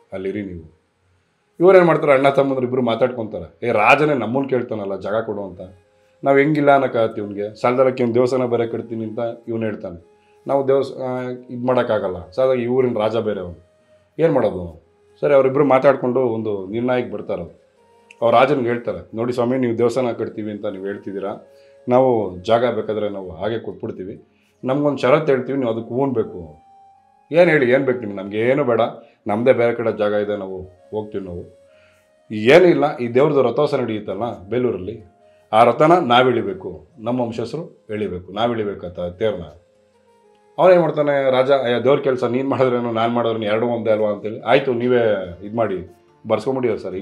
ಅಲ್ಲಿರಿ ನೀವು. ಇವ್ರೇನು ಮಾಡ್ತಾರೆ, ಅಣ್ಣ ತಮ್ಮಂದ್ರೆ ಇಬ್ಬರು ಮಾತಾಡ್ಕೊತಾರೆ, ರಾಜನೇ ನಮ್ಮನ್ನು ಕೇಳ್ತಾನಲ್ಲ ಜಾಗ ಕೊಡು ಅಂತ. ನಾವು ಹೆಂಗಿಲ್ಲ ಅನ್ನೋಕ್ಕಾಗತ್ತೆ ಇವ್ನಿಗೆ. ಸಾಲದಕ್ಕೆ ಇವ್ನು ದೇವಸ್ಥಾನ ಬೇರೆ ಕಟ್ತೀನಿ ಅಂತ ಇವ್ನು ಹೇಳ್ತಾನೆ. ನಾವು ಇದು ಮಾಡೋಕ್ಕಾಗಲ್ಲ. ಸಾಲಾಗಿ ಇವ್ರಿನ ರಾಜ ಬೇರೆ ಅವನು, ಏನು ಮಾಡೋದು? ಸರಿ, ಅವರಿಬ್ಬರು ಮಾತಾಡಿಕೊಂಡು ಒಂದು ನಿರ್ಣಯಕ್ಕೆ ಬರ್ತಾರೆ. ಅವ್ರು ರಾಜನಿಗೆ ಹೇಳ್ತಾರೆ, ನೋಡಿ ಸ್ವಾಮಿ, ನೀವು ದೇವಸ್ಥಾನ ಕಟ್ತೀವಿ ಅಂತ ನೀವು ಹೇಳ್ತಿದ್ದೀರಾ, ನಾವು ಜಾಗ ಬೇಕಾದರೆ ನಾವು ಹಾಗೆ ಕೊಟ್ಬಿಡ್ತೀವಿ, ನಮ್ಗೊಂದು ಷರತ್ತು ಹೇಳ್ತೀವಿ, ನೀವು ಅದಕ್ಕೆ ಹೂನ್ಬೇಕು. ಏನು ಹೇಳಿ, ಏನು ಬೇಕು ನಿಮ್ಗೆ? ನಮಗೆ ಏನು ಬೇಡ, ನಮ್ಮದೇ ಬೇರೆ ಕಡೆ ಜಾಗ ಇದೆ, ನಾವು ಹೋಗ್ತೀವಿ. ನಾವು ಏನಿಲ್ಲ, ಈ ದೇವ್ರದ್ದು ರಥೋತ್ಸವ ನಡೆಯುತ್ತಲ್ಲ ಬೇಲೂರಲ್ಲಿ, ಆ ರಥನ ನಾವು ಎಳಿಬೇಕು, ನಮ್ಮ ವಂಶಸ್ಥರು ಎಳಿಬೇಕು, ನಾವು ಎಳಿಬೇಕಂತ ತೇರ್ನ. ಅವನೇನು ಮಾಡ್ತಾನೆ ರಾಜ, ದೇವ್ರ ಕೆಲಸ ನೀನು ಮಾಡಿದ್ರೇನು ನಾನು ಮಾಡಿದ್ರೇನು ಎರಡೂ ಒಂದೇ ಅಲ್ವಾ ಅಂತೇಳಿ, ಆಯಿತು ನೀವೇ ಇದು ಮಾಡಿ ಬರ್ಸ್ಕೊಂಬಿಡಿಯೋ ಸರ್.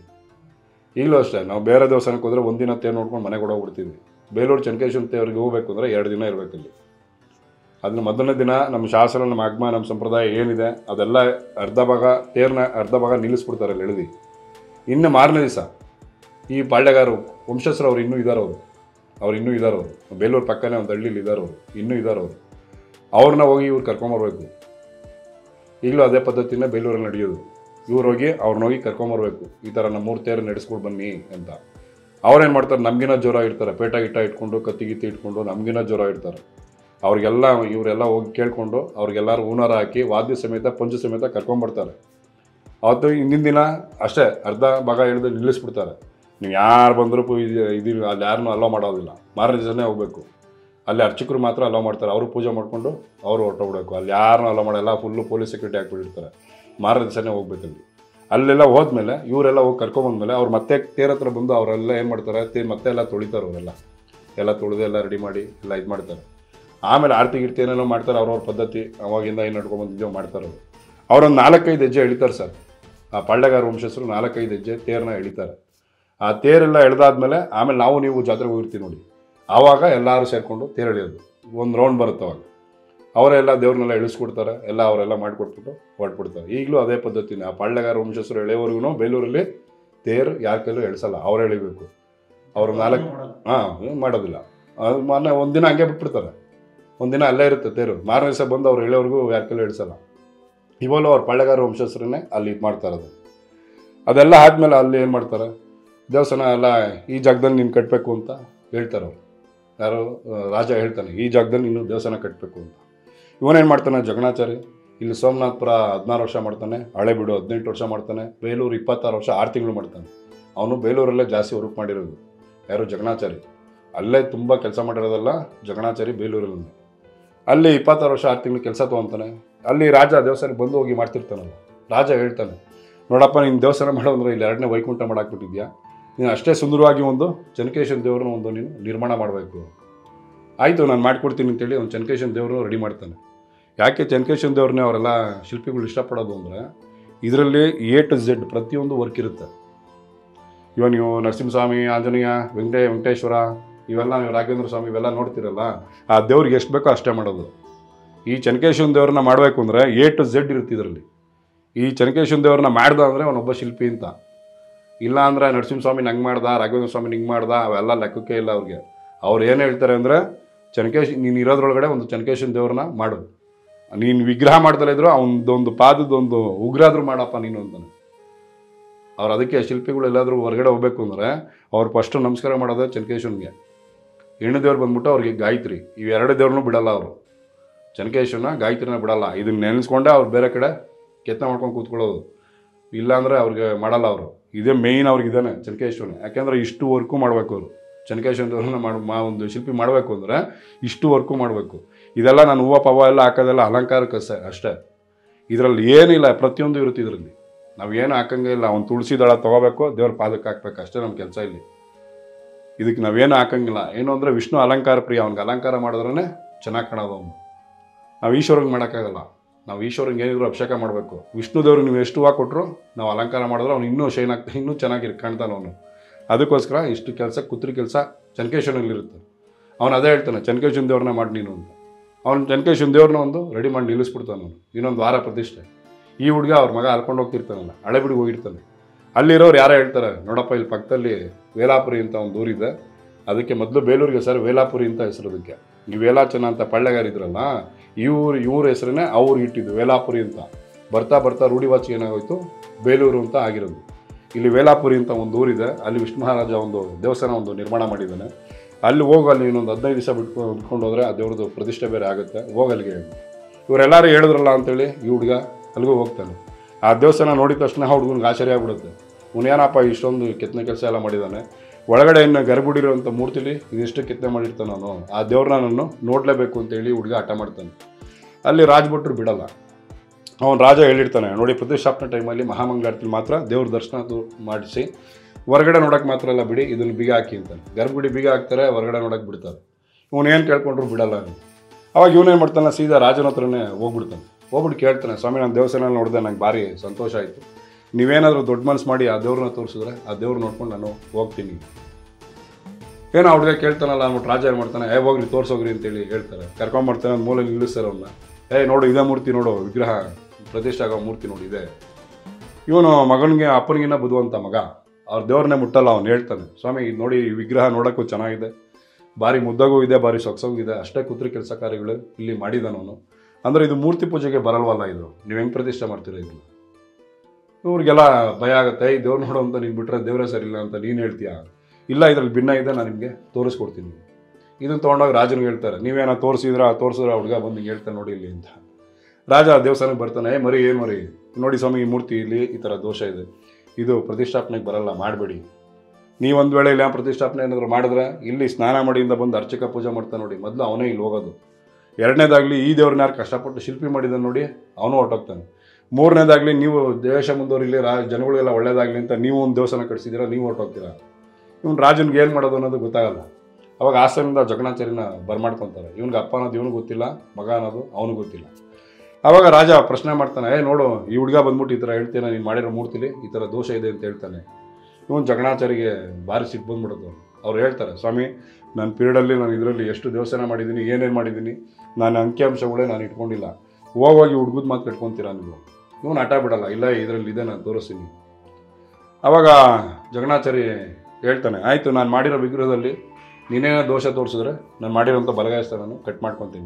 ಈಗಲೂ ಅಷ್ಟೇ, ನಾವು ಬೇರೆ ದೇವಸ್ಥಾನಕ್ಕೆ ಹೋದರೆ ಒಂದಿನ ತೇರು ನೋಡ್ಕೊಂಡು ಮನೆಗೆ ಹೋಗ್ಬಿಡ್ತೀವಿ. ಬೇಲೂರು ಚೆನ್ನಕೇಶ್ವರ ತೇವ್ರಿಗೆ ಹೋಗ್ಬೇಕು ಅಂದರೆ 2 ದಿನ ಇರಬೇಕಲ್ಲಿ. ಅದನ್ನ ಮೊದಲನೇ ದಿನ ನಮ್ಮ ಶಾಸ್ತ್ರ, ನಮ್ಮ ಆಗಮ, ನಮ್ಮ ಸಂಪ್ರದಾಯ ಏನಿದೆ ಅದೆಲ್ಲ ಅರ್ಧ ಭಾಗ ನಿಲ್ಲಿಸ್ಬಿಡ್ತಾರೆ ಅಲ್ಲಿ ಎಳೆದು. ಇನ್ನು ಮಾರನೇ ದಿವಸ ಈ ಪಾಳ್ಯಗಾರರು ವಂಶಸ್ಥರು ಅವ್ರು ಇನ್ನೂ ಇದ್ದಾರವರು ಬೇಲೂರು ಪಕ್ಕನೇ ಒಂದು ಹಳ್ಳಿಲಿ ಇದ್ದಾರವರು ಅವ್ರನ್ನ ಹೋಗಿ ಇವ್ರು ಕರ್ಕೊಂಬರ್ಬೇಕು. ಈಗಲೂ ಅದೇ ಪದ್ಧತಿನ ಬೇಲೂರಲ್ಲಿ ನಡೆಯೋದು. ಇವ್ರು ಹೋಗಿ ಅವ್ರನ್ನ ಹೋಗಿ ಕರ್ಕೊಂಬರ್ಬೇಕು, ಈ ಥರ ನಮ್ಮ 3 ತೇರು ನಡೆಸ್ಕೊಂಡು ಬನ್ನಿ ಅಂತ. ಅವ್ರೇನು ಮಾಡ್ತಾರೆ, ನಮಗಿನ ಜ್ವರ ಇರ್ತಾರೆ, ಪೇಟ ಗಿಟ್ಟ ಇಟ್ಕೊಂಡು ಕತ್ತಿ ಇಟ್ಕೊಂಡು ನಮಗಿನ ಜ್ವರ ಇರ್ತಾರೆ. ಇವರೆಲ್ಲ ಹೋಗಿ ಕೇಳಿಕೊಂಡು ಅವ್ರಿಗೆಲ್ಲರೂ ಹೂನಾರ ಹಾಕಿ ವಾದ್ಯ ಸಮೇತ ಪಂಚು ಸಮೇತ ಕರ್ಕೊಂಬರ್ತಾರೆ. ಅವತ್ತು ಹಿಂದಿನ ದಿನ ಅಷ್ಟೇ ಅರ್ಧ ಭಾಗ ಎಳೆದು ನಿಲ್ಲಿಸ್ಬಿಡ್ತಾರೆ. ನೀವು ಯಾರು ಬಂದರೂ ಅಲ್ಲಿ ಯಾರನ್ನೂ ಅಲೋ ಮಾಡೋದಿಲ್ಲ. ಮಾರನೇ ದಿವಸನೇ ಹೋಗಬೇಕು. ಅಲ್ಲಿ ಅರ್ಚಕರು ಮಾತ್ರ ಅಲೋ ಮಾಡ್ತಾರೆ. ಅವರು ಪೂಜೆ ಮಾಡಿಕೊಂಡು ಅವರು ಹೊರಟೋಗ್ಬೇಕು. ಅಲ್ಲಿ ಯಾರನ್ನೂ ಅಲೋ ಮಾಡಲ್ಲ, ಫುಲ್ಲು ಪೊಲೀಸ್ ಸೆಕ್ಯೂರಿಟಿ ಹಾಕ್ಬಿಟ್ಟಿರ್ತಾರೆ. ಮಾರನೇ ದಿವಸನೇ ಹೋಗ್ಬೇಕಲ್ಲಿ. ಅಲ್ಲೆಲ್ಲ ಹೋದ್ಮೇಲೆ ಇವರೆಲ್ಲ ಹೋಗಿ ಕರ್ಕೊಂಬಂದ್ಮೇಲೆ ಅವ್ರು ಮತ್ತೆ ತೇರ ಹತ್ರ ಬಂದು ಅವರೆಲ್ಲ ಏನು ಮಾಡ್ತಾರೆ, ಮತ್ತೆ ಎಲ್ಲ ತೊಳಿತಾರೆ. ಅವರೆಲ್ಲ ತೊಳೆದು ಎಲ್ಲ ರೆಡಿ ಮಾಡಿ ಎಲ್ಲ ಇದು ಮಾಡ್ತಾರೆ. ಆಮೇಲೆ ಆರತಿ ಗಿರ್ತಿ ಏನೇನೋ ಮಾಡ್ತಾರೆ, ಅವ್ರವ್ರ ಪದ್ಧತಿ ಅವಾಗಿಂದ ಏನು ನಡ್ಕೊಂಡ್ಬಂದಿದ್ದೋ ಮಾಡ್ತಾರೆ. ಅವರೊಂದು 4-5 ಹೆಜ್ಜೆ ಎಳಿತಾರೆ ಸರ್. ಆ ಪಾಳ್ಯಗಾರ ವಂಶಸ್ಥರು 4-5 ಹೆಜ್ಜೆ ತೇರನ್ನ ಎಳಿತಾರೆ. ಆ ತೇರೆಲ್ಲ ಎಳೆದಾದ್ಮೇಲೆ ಆಮೇಲೆ ನೀವು ಜಾತ್ರೆಗೆ ಹೋಗಿರ್ತೀವಿ ನೋಡಿ, ಆವಾಗ ಎಲ್ಲರೂ ಸೇರಿಕೊಂಡು ತೇರು ಎಳೆಯೋದು ಒಂದು ರೌಂಡ್ ಬರುತ್ತೆ. ಅವಾಗ ಅವರೆಲ್ಲ ದೇವ್ರನ್ನೆಲ್ಲ ಇಳಿಸ್ಕೊಡ್ತಾರೆ, ಎಲ್ಲ ಅವರೆಲ್ಲ ಮಾಡಿಕೊಟ್ಬಿಟ್ಟು ಹೊರಟ್ಬಿಡ್ತಾರೆ. ಈಗಲೂ ಅದೇ ಪದ್ಧತಿನೇ. ಆ ಪಾಳ್ಯಗಾರ ವಂಶಸ್ಥರು ಎಳೆಯವರೆಗೂ ಬೇಲೂರಲ್ಲಿ ತೇರು ಯಾರ ಕೈಲೂ ಎಳಿಸಲ್ಲ, ಅವ್ರು ಎಳಿಬೇಕು. ಅವರು 4 ಮಾಡೋದಿಲ್ಲ. ಅದು ಮೊನ್ನೆ ಒಂದಿನ ಹಂಗೆ ಬಿಟ್ಬಿಡ್ತಾರೆ. ಒಂದಿನ ಅಲ್ಲೇ ಇರುತ್ತೆ ತೇರು. ಮಾರನೇ ದಿವಸ ಬಂದು ಅವ್ರು ಎಳೆಯವರೆಗೂ ಯಾರ ಕೈಲೂ ಎಳಿಸಲ್ಲ. ಇವಾಗಲೂ ಅವ್ರ ಪಾಳ್ಯಗಾರ ವಂಶಸ್ಥರನ್ನೇ ಅಲ್ಲಿ ಇದು ಮಾಡ್ತಾರದು. ಅದೆಲ್ಲ ಆದಮೇಲೆ ಅಲ್ಲಿ ಏನು ಮಾಡ್ತಾರೆ, ದೇವಸ್ಥಾನ ಎಲ್ಲ ಈ ಜಾಗದಲ್ಲಿ ನೀನು ಕಟ್ಟಬೇಕು ಅಂತ ಹೇಳ್ತಾರೆ ಅವರು. ಯಾರು ರಾಜ ಹೇಳ್ತಾನೆ, ಈ ಜಾಗದಲ್ಲಿ ನೀನು ದೇವಸ್ಥಾನ ಕಟ್ಟಬೇಕು ಅಂತ. ಇವನೇನು ಮಾಡ್ತಾನೆ, ಜಗಣಾಚಾರಿ ಇಲ್ಲಿ ಸೋಮನಾಥಪುರ 16 ವರ್ಷ ಮಾಡ್ತಾನೆ, ಹಳೆಬೀಡು 18 ವರ್ಷ ಮಾಡ್ತಾನೆ, ಬೇಲೂರು 26 ವರ್ಷ 6 ತಿಂಗಳು ಮಾಡ್ತಾನೆ. ಅವನು ಬೇಲೂರಲ್ಲೇ ಜಾಸ್ತಿ ವರ್ಕ್ ಮಾಡಿರೋದು. ಯಾರು ಜಗಣಾಚಾರಿ ಅಲ್ಲೇ ತುಂಬ ಕೆಲಸ ಮಾಡಿರೋದಲ್ಲ ಜಗಣಾಚಾರಿ ಬೇಲೂರಲ್ಲಿ. ಅಲ್ಲಿ 26 ವರ್ಷ 6 ತಿಂಗಳು ಕೆಲಸ ತೊಗೊತಾನೆ. ಅಲ್ಲಿ ರಾಜ ದೇವಸ್ಥಾನಕ್ಕೆ ಬಂದು ಹೋಗಿ ಮಾಡ್ತಿರ್ತಾನಲ್ಲ, ರಾಜ ಹೇಳ್ತಾನೆ, ನೋಡಪ್ಪ ನೀನು ದೇವಸ್ಥಾನ ಮಾಡೋಂದ್ರೆ ಇಲ್ಲಿ 2ನೇ ವೈಕುಂಠ ಮಾಡಾಕ್ಬಿಟ್ಟಿದ್ಯಾ, ನೀನು ಅಷ್ಟೇ ಸುಂದರವಾಗಿ ಒಂದು ಚೆನ್ನಕೇಶ್ವರ ದೇವ್ರನ್ನ ಒಂದು ನೀನು ನಿರ್ಮಾಣ ಮಾಡಬೇಕು. ಆಯಿತು ನಾನು ಮಾಡಿಕೊಡ್ತೀನಿ ಅಂತೇಳಿ ಒಂದು ಚೆನ್ನಕೇಶ್ವರ ದೇವ್ರನ್ನ ರೆಡಿ ಮಾಡ್ತಾನೆ. ಯಾಕೆ ಚೆನ್ನಕೇಶ್ವರ ದೇವ್ರನ್ನೇ ಅವರೆಲ್ಲ ಶಿಲ್ಪಿಗಳು ಇಷ್ಟಪಡೋದು ಅಂದರೆ ಇದರಲ್ಲಿ A to Z ಪ್ರತಿಯೊಂದು ವರ್ಕ್ ಇರುತ್ತೆ. ಇವಾಗ ನೀವು ನರಸಿಂಹಸ್ವಾಮಿ, ಆಂಜನೇಯ, ವೆಂಕಟೇಶ್ವರ ಇವೆಲ್ಲ ನೀವು ರಾಘವೇಂದ್ರ ಸ್ವಾಮಿ ಇವೆಲ್ಲ ನೋಡ್ತಿರಲ್ಲ, ಆ ದೇವ್ರಿಗೆ ಎಷ್ಟು ಬೇಕೋ ಅಷ್ಟೇ ಮಾಡೋದು. ಈ ಚೆನ್ನಕೇಶ್ವರ ದೇವ್ರನ್ನ ಮಾಡಬೇಕು ಅಂದರೆ A to Z ಇರುತ್ತೆ ಇದರಲ್ಲಿ. ಈ ಚೆನ್ನಕೇಶ್ವರ ದೇವ್ರನ್ನ ಮಾಡ್ದ ಅಂದರೆ ಅವನೊಬ್ಬ ಶಿಲ್ಪಿ ಅಂತ. ಇಲ್ಲ ಅಂದರೆ ನರಸಿಂಹಸ್ವಾಮಿ ನಂಗೆ ಮಾಡ್ದ, ರಾಘವೇಂದ್ರ ಸ್ವಾಮಿ ನಿಂಗೆ ಮಾಡ್ದ, ಅವೆಲ್ಲ ಲೆಕ್ಕಕ್ಕೆ ಇಲ್ಲ ಅವ್ರಿಗೆ. ಅವ್ರು ಏನು ಹೇಳ್ತಾರೆ ಅಂದರೆ, ನೀನು ಇರೋದ್ರೊಳಗಡೆ ಒಂದು ಚೆನ್ನಕೇಶ್ವರ ದೇವ್ರನ್ನ ಮಾಡು, ನೀನು ವಿಗ್ರಹ ಮಾಡ್ದಲ್ಲ ಇದ್ರು ಅವನದೊಂದು ಪಾದದೊಂದು ಉಗ್ರಾದ್ರೂ ಮಾಡಪ್ಪ ನೀನು ಅಂತಾನೆ. ಅವ್ರು ಅದಕ್ಕೆ ಶಿಲ್ಪಿಗಳು ಎಲ್ಲಾದರೂ ಹೊರಗಡೆ ಹೋಗ್ಬೇಕು ಅಂದರೆ ಅವ್ರು ಫಸ್ಟು ನಮಸ್ಕಾರ ಮಾಡೋದು ಚೆನ್ನಕೇಶ್ವರನಿಗೆ. ಹೆಣ್ಣು ದೇವ್ರು ಬಂದ್ಬಿಟ್ಟು ಅವ್ರಿಗೆ ಗಾಯತ್ರಿ, ಇವೆರಡು ದೇವ್ರನ್ನೂ ಬಿಡಲ್ಲ ಅವರು. ಚೆನ್ನಕೇಶ್ವರನ ಗಾಯತ್ರಿನ ಬಿಡಲ್ಲ. ಇದನ್ನ ನೆನೆಸ್ಕೊಂಡೆ ಅವ್ರು ಬೇರೆ ಕಡೆ ಕೆತ್ತನೆ ಮಾಡ್ಕೊಂಡು ಕೂತ್ಕೊಳ್ಳೋದು. ಇಲ್ಲಾಂದರೆ ಅವ್ರಿಗೆ ಮಾಡಲ್ಲ ಅವರು. ಇದೇ ಮೇಯ್ನ್ ಅವ್ರಿಗಿದ್ದಾನೆ ಚೆನ್ನಕೇಶ್ವರನ. ಯಾಕೆಂದರೆ ಇಷ್ಟು ವರ್ಕು ಮಾಡಬೇಕು ಅವರು. ಚೆನ್ನಕೇಶ್ವರ ದೇವ್ರನ್ನ ಒಂದು ಶಿಲ್ಪಿ ಮಾಡಬೇಕು ಅಂದರೆ ಇಷ್ಟು ವರ್ಕು ಮಾಡಬೇಕು. ಇದೆಲ್ಲ ನಾನು ಹೂವು ಪವ ಎಲ್ಲ ಹಾಕೋದೆಲ್ಲ ಅಲಂಕಾರಕ್ಕೆ ಅಷ್ಟೇ. ಇದರಲ್ಲಿ ಏನಿಲ್ಲ, ಪ್ರತಿಯೊಂದು ಇರುತ್ತೆ ಇದರಲ್ಲಿ. ನಾವೇನು ಹಾಕಂಗೆ ಇಲ್ಲ. ಅವ್ನು ತುಳಸಿ ದಳ ತೊಗೋಬೇಕು, ದೇವ್ರ ಪಾದಕ್ಕೆ ಹಾಕ್ಬೇಕು, ಅಷ್ಟೇ ನಮ್ಮ ಕೆಲಸ ಇಲ್ಲಿ. ಇದಕ್ಕೆ ನಾವೇನು ಹಾಕಂಗಿಲ್ಲ. ಏನು ಅಂದರೆ ವಿಷ್ಣು ಅಲಂಕಾರ ಪ್ರಿಯ, ಅವ್ನಿಗೆ ಅಲಂಕಾರ ಮಾಡಿದ್ರೇ ಚೆನ್ನಾಗಿ ಕಾಣೋದು ಅವನು. ನಾವು ಈಶ್ವರಂಗೆ ಮಾಡೋಕ್ಕಾಗಲ್ಲ. ನಾವು ಈಶ್ವರಂಗೆ ಏನಿದ್ರು ಅಭಿಷೇಕ ಮಾಡಬೇಕು. ವಿಷ್ಣು ದೇವ್ರಿಗೆ ನೀವು ಎಷ್ಟು ಹೂವು ಕೊಟ್ಟರು ನಾವು ಅಲಂಕಾರ ಮಾಡಿದ್ರೆ ಅವ್ನು ಇನ್ನೂ ಶೈನ್ ಆಗ್ತಾನೆ, ಇನ್ನೂ ಚೆನ್ನಾಗಿ ಕಾಣ್ತಾನೆ ಅವನು. ಅದಕ್ಕೋಸ್ಕರ ಇಷ್ಟು ಕೆಲಸ ಕುತ್ರಿ ಕೆಲಸ ಚೆನ್ನಕೇಶ್ವರನಲ್ಲಿರುತ್ತೆ. ಅವನು ಅದೇ ಹೇಳ್ತಾನೆ, ಚೆನ್ನಕೇಶ್ವರ ದೇವ್ರನ್ನ ಮಾಡಿ ನೀನು ಅಂತ. ಅವ್ನು ಚೆನ್ನಕೇಶ್ವರ ದೇವ್ರನ್ನ ಒಂದು ರೆಡಿ ಮಾಡಿ ನಿಲ್ಲಿಸ್ಬಿಡ್ತಾನೆ ಅವನು. ಇನ್ನೊಂದು ವಾರ ಪ್ರತಿಷ್ಠೆ. ಈ ಹುಡುಗ ಅವ್ರ ಮಗ ಅಲ್ಕೊಂಡು ಹೋಗ್ತಿರ್ತಾನಲ್ಲ, ಹಳೆಬೀಡಿಗೆ ಹೋಗಿರ್ತಾನೆ. ಅಲ್ಲಿರೋರು ಯಾರೋ ಹೇಳ್ತಾರೆ, ನೋಡಪ್ಪ ಇಲ್ಲಿ ಪಕ್ಕದಲ್ಲಿ ವೇಲಾಪುರಿ ಅಂತ ಒಂದು ಊರಿದೆ, ಅದಕ್ಕೆ ಮೊದಲು ಬೇಲೂರಿಗೆ ಸರ್ ವೇಲಾಪುರಿ ಅಂತ ಹೆಸರು. ಅದಕ್ಕೆ ಈ ವೇಲಾಚನ ಅಂತ ಪಳ್ಳೆಗಾರಿದ್ರಲ್ಲ, ಇವ್ರ ಹೆಸರನ್ನೇ ಅವ್ರು ಇಟ್ಟಿದ್ದು ವೇಲಾಪುರಿ ಅಂತ. ಬರ್ತಾ ಬರ್ತಾ ರೂಢಿವಾಚಿ ಏನಾಗೋಯ್ತು, ಬೇಲೂರು ಅಂತ ಆಗಿರೋದು. ಇಲ್ಲಿ ವೇಲಾಪುರಿ ಅಂತ ಒಂದು ಊರಿದೆ, ಅಲ್ಲಿ ವಿಷ್ಣು ಮಹಾರಾಜ ಒಂದು ದೇವಸ್ಥಾನ ಒಂದು ನಿರ್ಮಾಣ ಮಾಡಿದ್ದಾನೆ. ಅಲ್ಲಿ ಹೋಗಿ ಅಲ್ಲಿ ಇನ್ನೊಂದು 15 ದಿವಸ ಬಿಟ್ಕೊಂಡು ಹೋದರೆ ಆ ದೇವ್ರದ್ದು ಪ್ರತಿಷ್ಠೆ ಬೇರೆ ಆಗುತ್ತೆ, ಹೋಗಿ ಅಲ್ಲಿಗೆ. ಇವರೆಲ್ಲರೂ ಹೇಳಿದ್ರಲ್ಲ ಅಂತೇಳಿ ಈ ಹುಡುಗ ಅಲ್ಲಿಗೂ ಹೋಗ್ತಾನೆ. ಆ ದೇವಸ್ಥಾನ ನೋಡಿದ ತಕ್ಷಣ ಆ ಹುಡುಗನಿಗೆ ಆಶ್ಚರ್ಯ ಆಗ್ಬಿಡುತ್ತೆ. ಏನಪ್ಪ ಇಷ್ಟೊಂದು ಕೆತ್ತನೆ ಕೆಲಸ ಎಲ್ಲ ಮಾಡಿದ್ದಾನೆ, ಒಳಗಡೆ ಇನ್ನು ಗರ್ಭುಡಿರೋಂಥ ಮೂರ್ತಿಲಿ ಇದಿಷ್ಟು ಕೆತ್ತನೆ ಮಾಡಿರ್ತಾನೆ, ನಾನು ಆ ದೇವ್ರನ್ನ ನಾನು ನೋಡಲೇಬೇಕು ಅಂತೇಳಿ ಹುಡುಗ ಹಠ ಮಾಡ್ತಾನೆ. ಅಲ್ಲಿ ರಾಜ್ಭಟ್ರು ಬಿಡಲ್ಲ. ಅವನು ರಾಜ ಹೇಳಿರ್ತಾನೆ, ನೋಡಿ ಪ್ರತಿಷ್ಠಾಪನೆ ಟೈಮಲ್ಲಿ ಮಹಾಮಂಗಳಾರತಿ ಮಾತ್ರ ದೇವ್ರ ದರ್ಶನ ಮಾಡಿಸಿ, ಹೊರಗಡೆ ನೋಡೋಕೆ ಮಾತ್ರ ಎಲ್ಲ ಬಿಡಿ, ಇದನ್ನು ಬೀಗ ಹಾಕಿ ಅಂತಾನೆ. ಗರ್ಭಗುಡಿ ಬೀಗ ಹಾಕ್ತಾರೆ, ಹೊರಗಡೆ ನೋಡೋಕೆ ಬಿಡ್ತಾರೆ. ಇವನೇನು ಕೇಳ್ಕೊಂಡ್ರು ಬಿಡಲ್ಲ. ಅವಾಗ ಇವನೇನು ಮಾಡ್ತಾನೆ, ಸೀದಾ ರಾಜನ ಹತ್ರನೇ ಹೋಗ್ಬಿಡ್ತಾನೆ. ಹೋಗ್ಬಿಟ್ಟು ಕೇಳ್ತಾನೆ, ಸ್ವಾಮಿ ನಾನು ದೇವಸ್ಥಾನ ನೋಡಿದೆ, ನಂಗೆ ಭಾರಿ ಸಂತೋಷ ಆಯಿತು, ನೀವೇನಾದರೂ ದೊಡ್ಡ ಮನಸ್ಸು ಮಾಡಿ ಆ ದೇವ್ರನ್ನ ತೋರಿಸಿದ್ರೆ ಆ ದೇವ್ರು ನೋಡ್ಕೊಂಡು ನಾನು ಹೋಗ್ತೀನಿ. ಏನೋ ಆ ಹುಡುಗ ಕೇಳ್ತಾನಲ್ಲ ಅಂದ್ಬಿಟ್ಟು ರಾಜ ಏನು ಮಾಡ್ತಾನೆ, ಹೋಗ್ರಿ ತೋರಿಸೋಗ್ರಿ ಅಂತೇಳಿ ಹೇಳ್ತಾರೆ. ಕರ್ಕೊಂಬರ್ತಾನೆ, ಒಂದು ಮೂಲೆ ನಿಲ್ಲಿಸ್ತಾರೆ ಅವನ್ನ. ನೋಡು ಇದೇ ಮೂರ್ತಿ ನೋಡು, ವಿಗ್ರಹ ಪ್ರತಿಷ್ಠೆ ಆಗೋ ಮೂರ್ತಿ ನೋಡಿ ಇದೆ. ಇವನು ಮಗನಿಗೆ ಅಪ್ಪನಿಗಿನ್ನ ಬುದ್ಧಿವಂತ ಮಗ, ಅವ್ರ ದೇವ್ರನ್ನೇ ಮುಟ್ಟಲ್ಲ. ಅವ್ನು ಹೇಳ್ತಾನೆ, ಸ್ವಾಮಿ ಇದು ನೋಡಿ ಈ ವಿಗ್ರಹ ನೋಡೋಕ್ಕೂ ಚೆನ್ನಾಗಿದೆ, ಭಾರಿ ಮುದ್ದಾಗೂ ಇದೆ, ಭಾರಿ ಸೊಗಸಾಗೂ ಇದೆ, ಅಷ್ಟೇ ಕುತ್ರಿ ಕೆಲಸ ಕಾರ್ಯಗಳು ಇಲ್ಲಿ ಮಾಡಿದಾನವನು. ಅಂದರೆ ಇದು ಮೂರ್ತಿ ಪೂಜೆಗೆ ಬರಲ್ವಲ್ಲ, ಇದು ನೀವು ಹೆಂಗೆ ಪ್ರತಿಷ್ಠೆ ಮಾಡ್ತೀರ ಇದು? ಇವ್ರಿಗೆಲ್ಲ ಭಯ ಆಗುತ್ತೆ. ಈ ದೇವ್ರು ನೋಡು ಅಂತ ನೀನು ಬಿಟ್ಟರೆ ದೇವರೇ ಸರಿಯಿಲ್ಲ ಅಂತ ನೀನು ಹೇಳ್ತೀಯಾ? ಇಲ್ಲ, ಇದರಲ್ಲಿ ಭಿನ್ನ ಇದೆ, ನಾನು ನಿಮಗೆ ತೋರಿಸ್ಕೊಡ್ತೀನಿ. ಇದನ್ನು ತೊಗೊಂಡೋಗಿ ರಾಜನಿಗೆ ಹೇಳ್ತಾರೆ, ನೀವೇನೋ ತೋರಿಸಿದ್ರೆ ಹುಡುಗ ಬಂದು ಹಿಂಗೆ ಹೇಳ್ತಾನೆ ನೋಡಿ ಇಲ್ಲಿ ಅಂತ. ರಾಜ ದೇವಸ್ಥಾನಕ್ಕೆ ಬರ್ತಾನೆ, ಮರಿ ಏನು ಮರಿ ನೋಡಿ ಸ್ವಾಮಿ, ಈ ಮೂರ್ತಿ ಇಲ್ಲಿ ಈ ಥರ ದೋಷ ಇದೆ, ಇದು ಪ್ರತಿಷ್ಠಾಪನೆಗೆ ಬರಲ್ಲ, ಮಾಡಬೇಡಿ. ನೀವೊಂದು ವೇಳೆ ಇಲ್ಲ ಪ್ರತಿಷ್ಠಾಪನೆ ಏನಾದರೂ ಮಾಡಿದ್ರೆ ಇಲ್ಲಿ ಸ್ನಾನ ಮಾಡಿಯಿಂದ ಬಂದು ಅರ್ಚಕ ಪೂಜೆ ಮಾಡ್ತಾನೆ ನೋಡಿ, ಮೊದಲು ಅವನೇ ಇಲ್ಲಿ ಹೋಗೋದು. ಎರಡನೇದಾಗಲಿ ಈ ದೇವ್ರನ್ನ ಯಾರು ಕಷ್ಟಪಟ್ಟು ಶಿಲ್ಪಿ ಮಾಡಿದ್ದಾನೆ ನೋಡಿ, ಅವನು ಹೊರಟೋಗ್ತಾನೆ. ಮೂರನೇದಾಗಲಿ ನೀವು ದೇಶ ಮುಂದೋರು ಇಲ್ಲಿ ಜನಗಳಿಗೆಲ್ಲ ಒಳ್ಳೇದಾಗಲಿ ಅಂತ ನೀವು ಒಂದು ದೇವಸ್ಥಾನ ಕಟ್ಸಿದ್ದೀರಾ, ನೀವು ಹೊರಟೋಗ್ತೀರಾ. ಇವ್ನು ರಾಜನಿಗೆ ಏನು ಮಾಡೋದು ಅನ್ನೋದು ಗೊತ್ತಾಗಲ್ಲ. ಅವಾಗ ಆಸನಿಂದ ಜಗನ್ನಾಚಾರ್ಯನ ಬರ್ಮಾಡ್ಕೊತಾರೆ. ಇವ್ನಿಗೆ ಅಪ್ಪ ಅನ್ನೋದು ಇವನು ಗೊತ್ತಿಲ್ಲ, ಮಗ ಅನ್ನೋದು ಅವನು ಗೊತ್ತಿಲ್ಲ. ಆವಾಗ ರಾಜ ಪ್ರಶ್ನೆ ಮಾಡ್ತಾನೆ, ನೋಡು ಈ ಹುಡುಗ ಬಂದ್ಬಿಟ್ಟು ಈ ಥರ ಹೇಳ್ತೇನೆ, ನೀನು ಮಾಡಿರೋ ಮೂರ್ತಿಲಿ ಈ ಥರ ದೋಷ ಇದೆ ಅಂತ ಹೇಳ್ತಾನೆ. ಇವನು ಜಗನ್ನಾಚಾರಿಗೆ ಭಾರಿ ಸಿಟ್ಟು ಬಂದ್ಬಿಡೋದು. ಅವ್ರು ಹೇಳ್ತಾರೆ, ಸ್ವಾಮಿ ನನ್ನ ಪೀರಿಯಡಲ್ಲಿ ನಾನು ಇದರಲ್ಲಿ ಎಷ್ಟು ದೇವಸ್ಥಾನ ಮಾಡಿದ್ದೀನಿ, ಏನೇನು ಮಾಡಿದ್ದೀನಿ, ನಾನು ಅಂಕಿಅಂಶಗಳೇ ನಾನು ಇಟ್ಕೊಂಡಿಲ್ಲ, ಹೋಗಿ ಹುಡುಗದ ಮಾತು ಕಟ್ಕೊತೀರಾ ನೀವು? ಇವನು ಹಠ ಬಿಡಲ್ಲ, ಇಲ್ಲ ಇದರಲ್ಲಿ ಇದೆ, ನಾನು ತೋರಿಸ್ತೀನಿ. ಆವಾಗ ಜಗನ್ನಾಚಾರಿ ಹೇಳ್ತಾನೆ, ಆಯಿತು ನಾನು ಮಾಡಿರೋ ವಿಗ್ರಹದಲ್ಲಿ ನೀನೇನೋ ದೋಷ ತೋರಿಸಿದ್ರೆ ನಾನು ಮಾಡಿರೋಂಥ ಬಲಗಾಯಸ್ಥಾನನು ಕಟ್ ಮಾಡ್ಕೊತೀನಿ.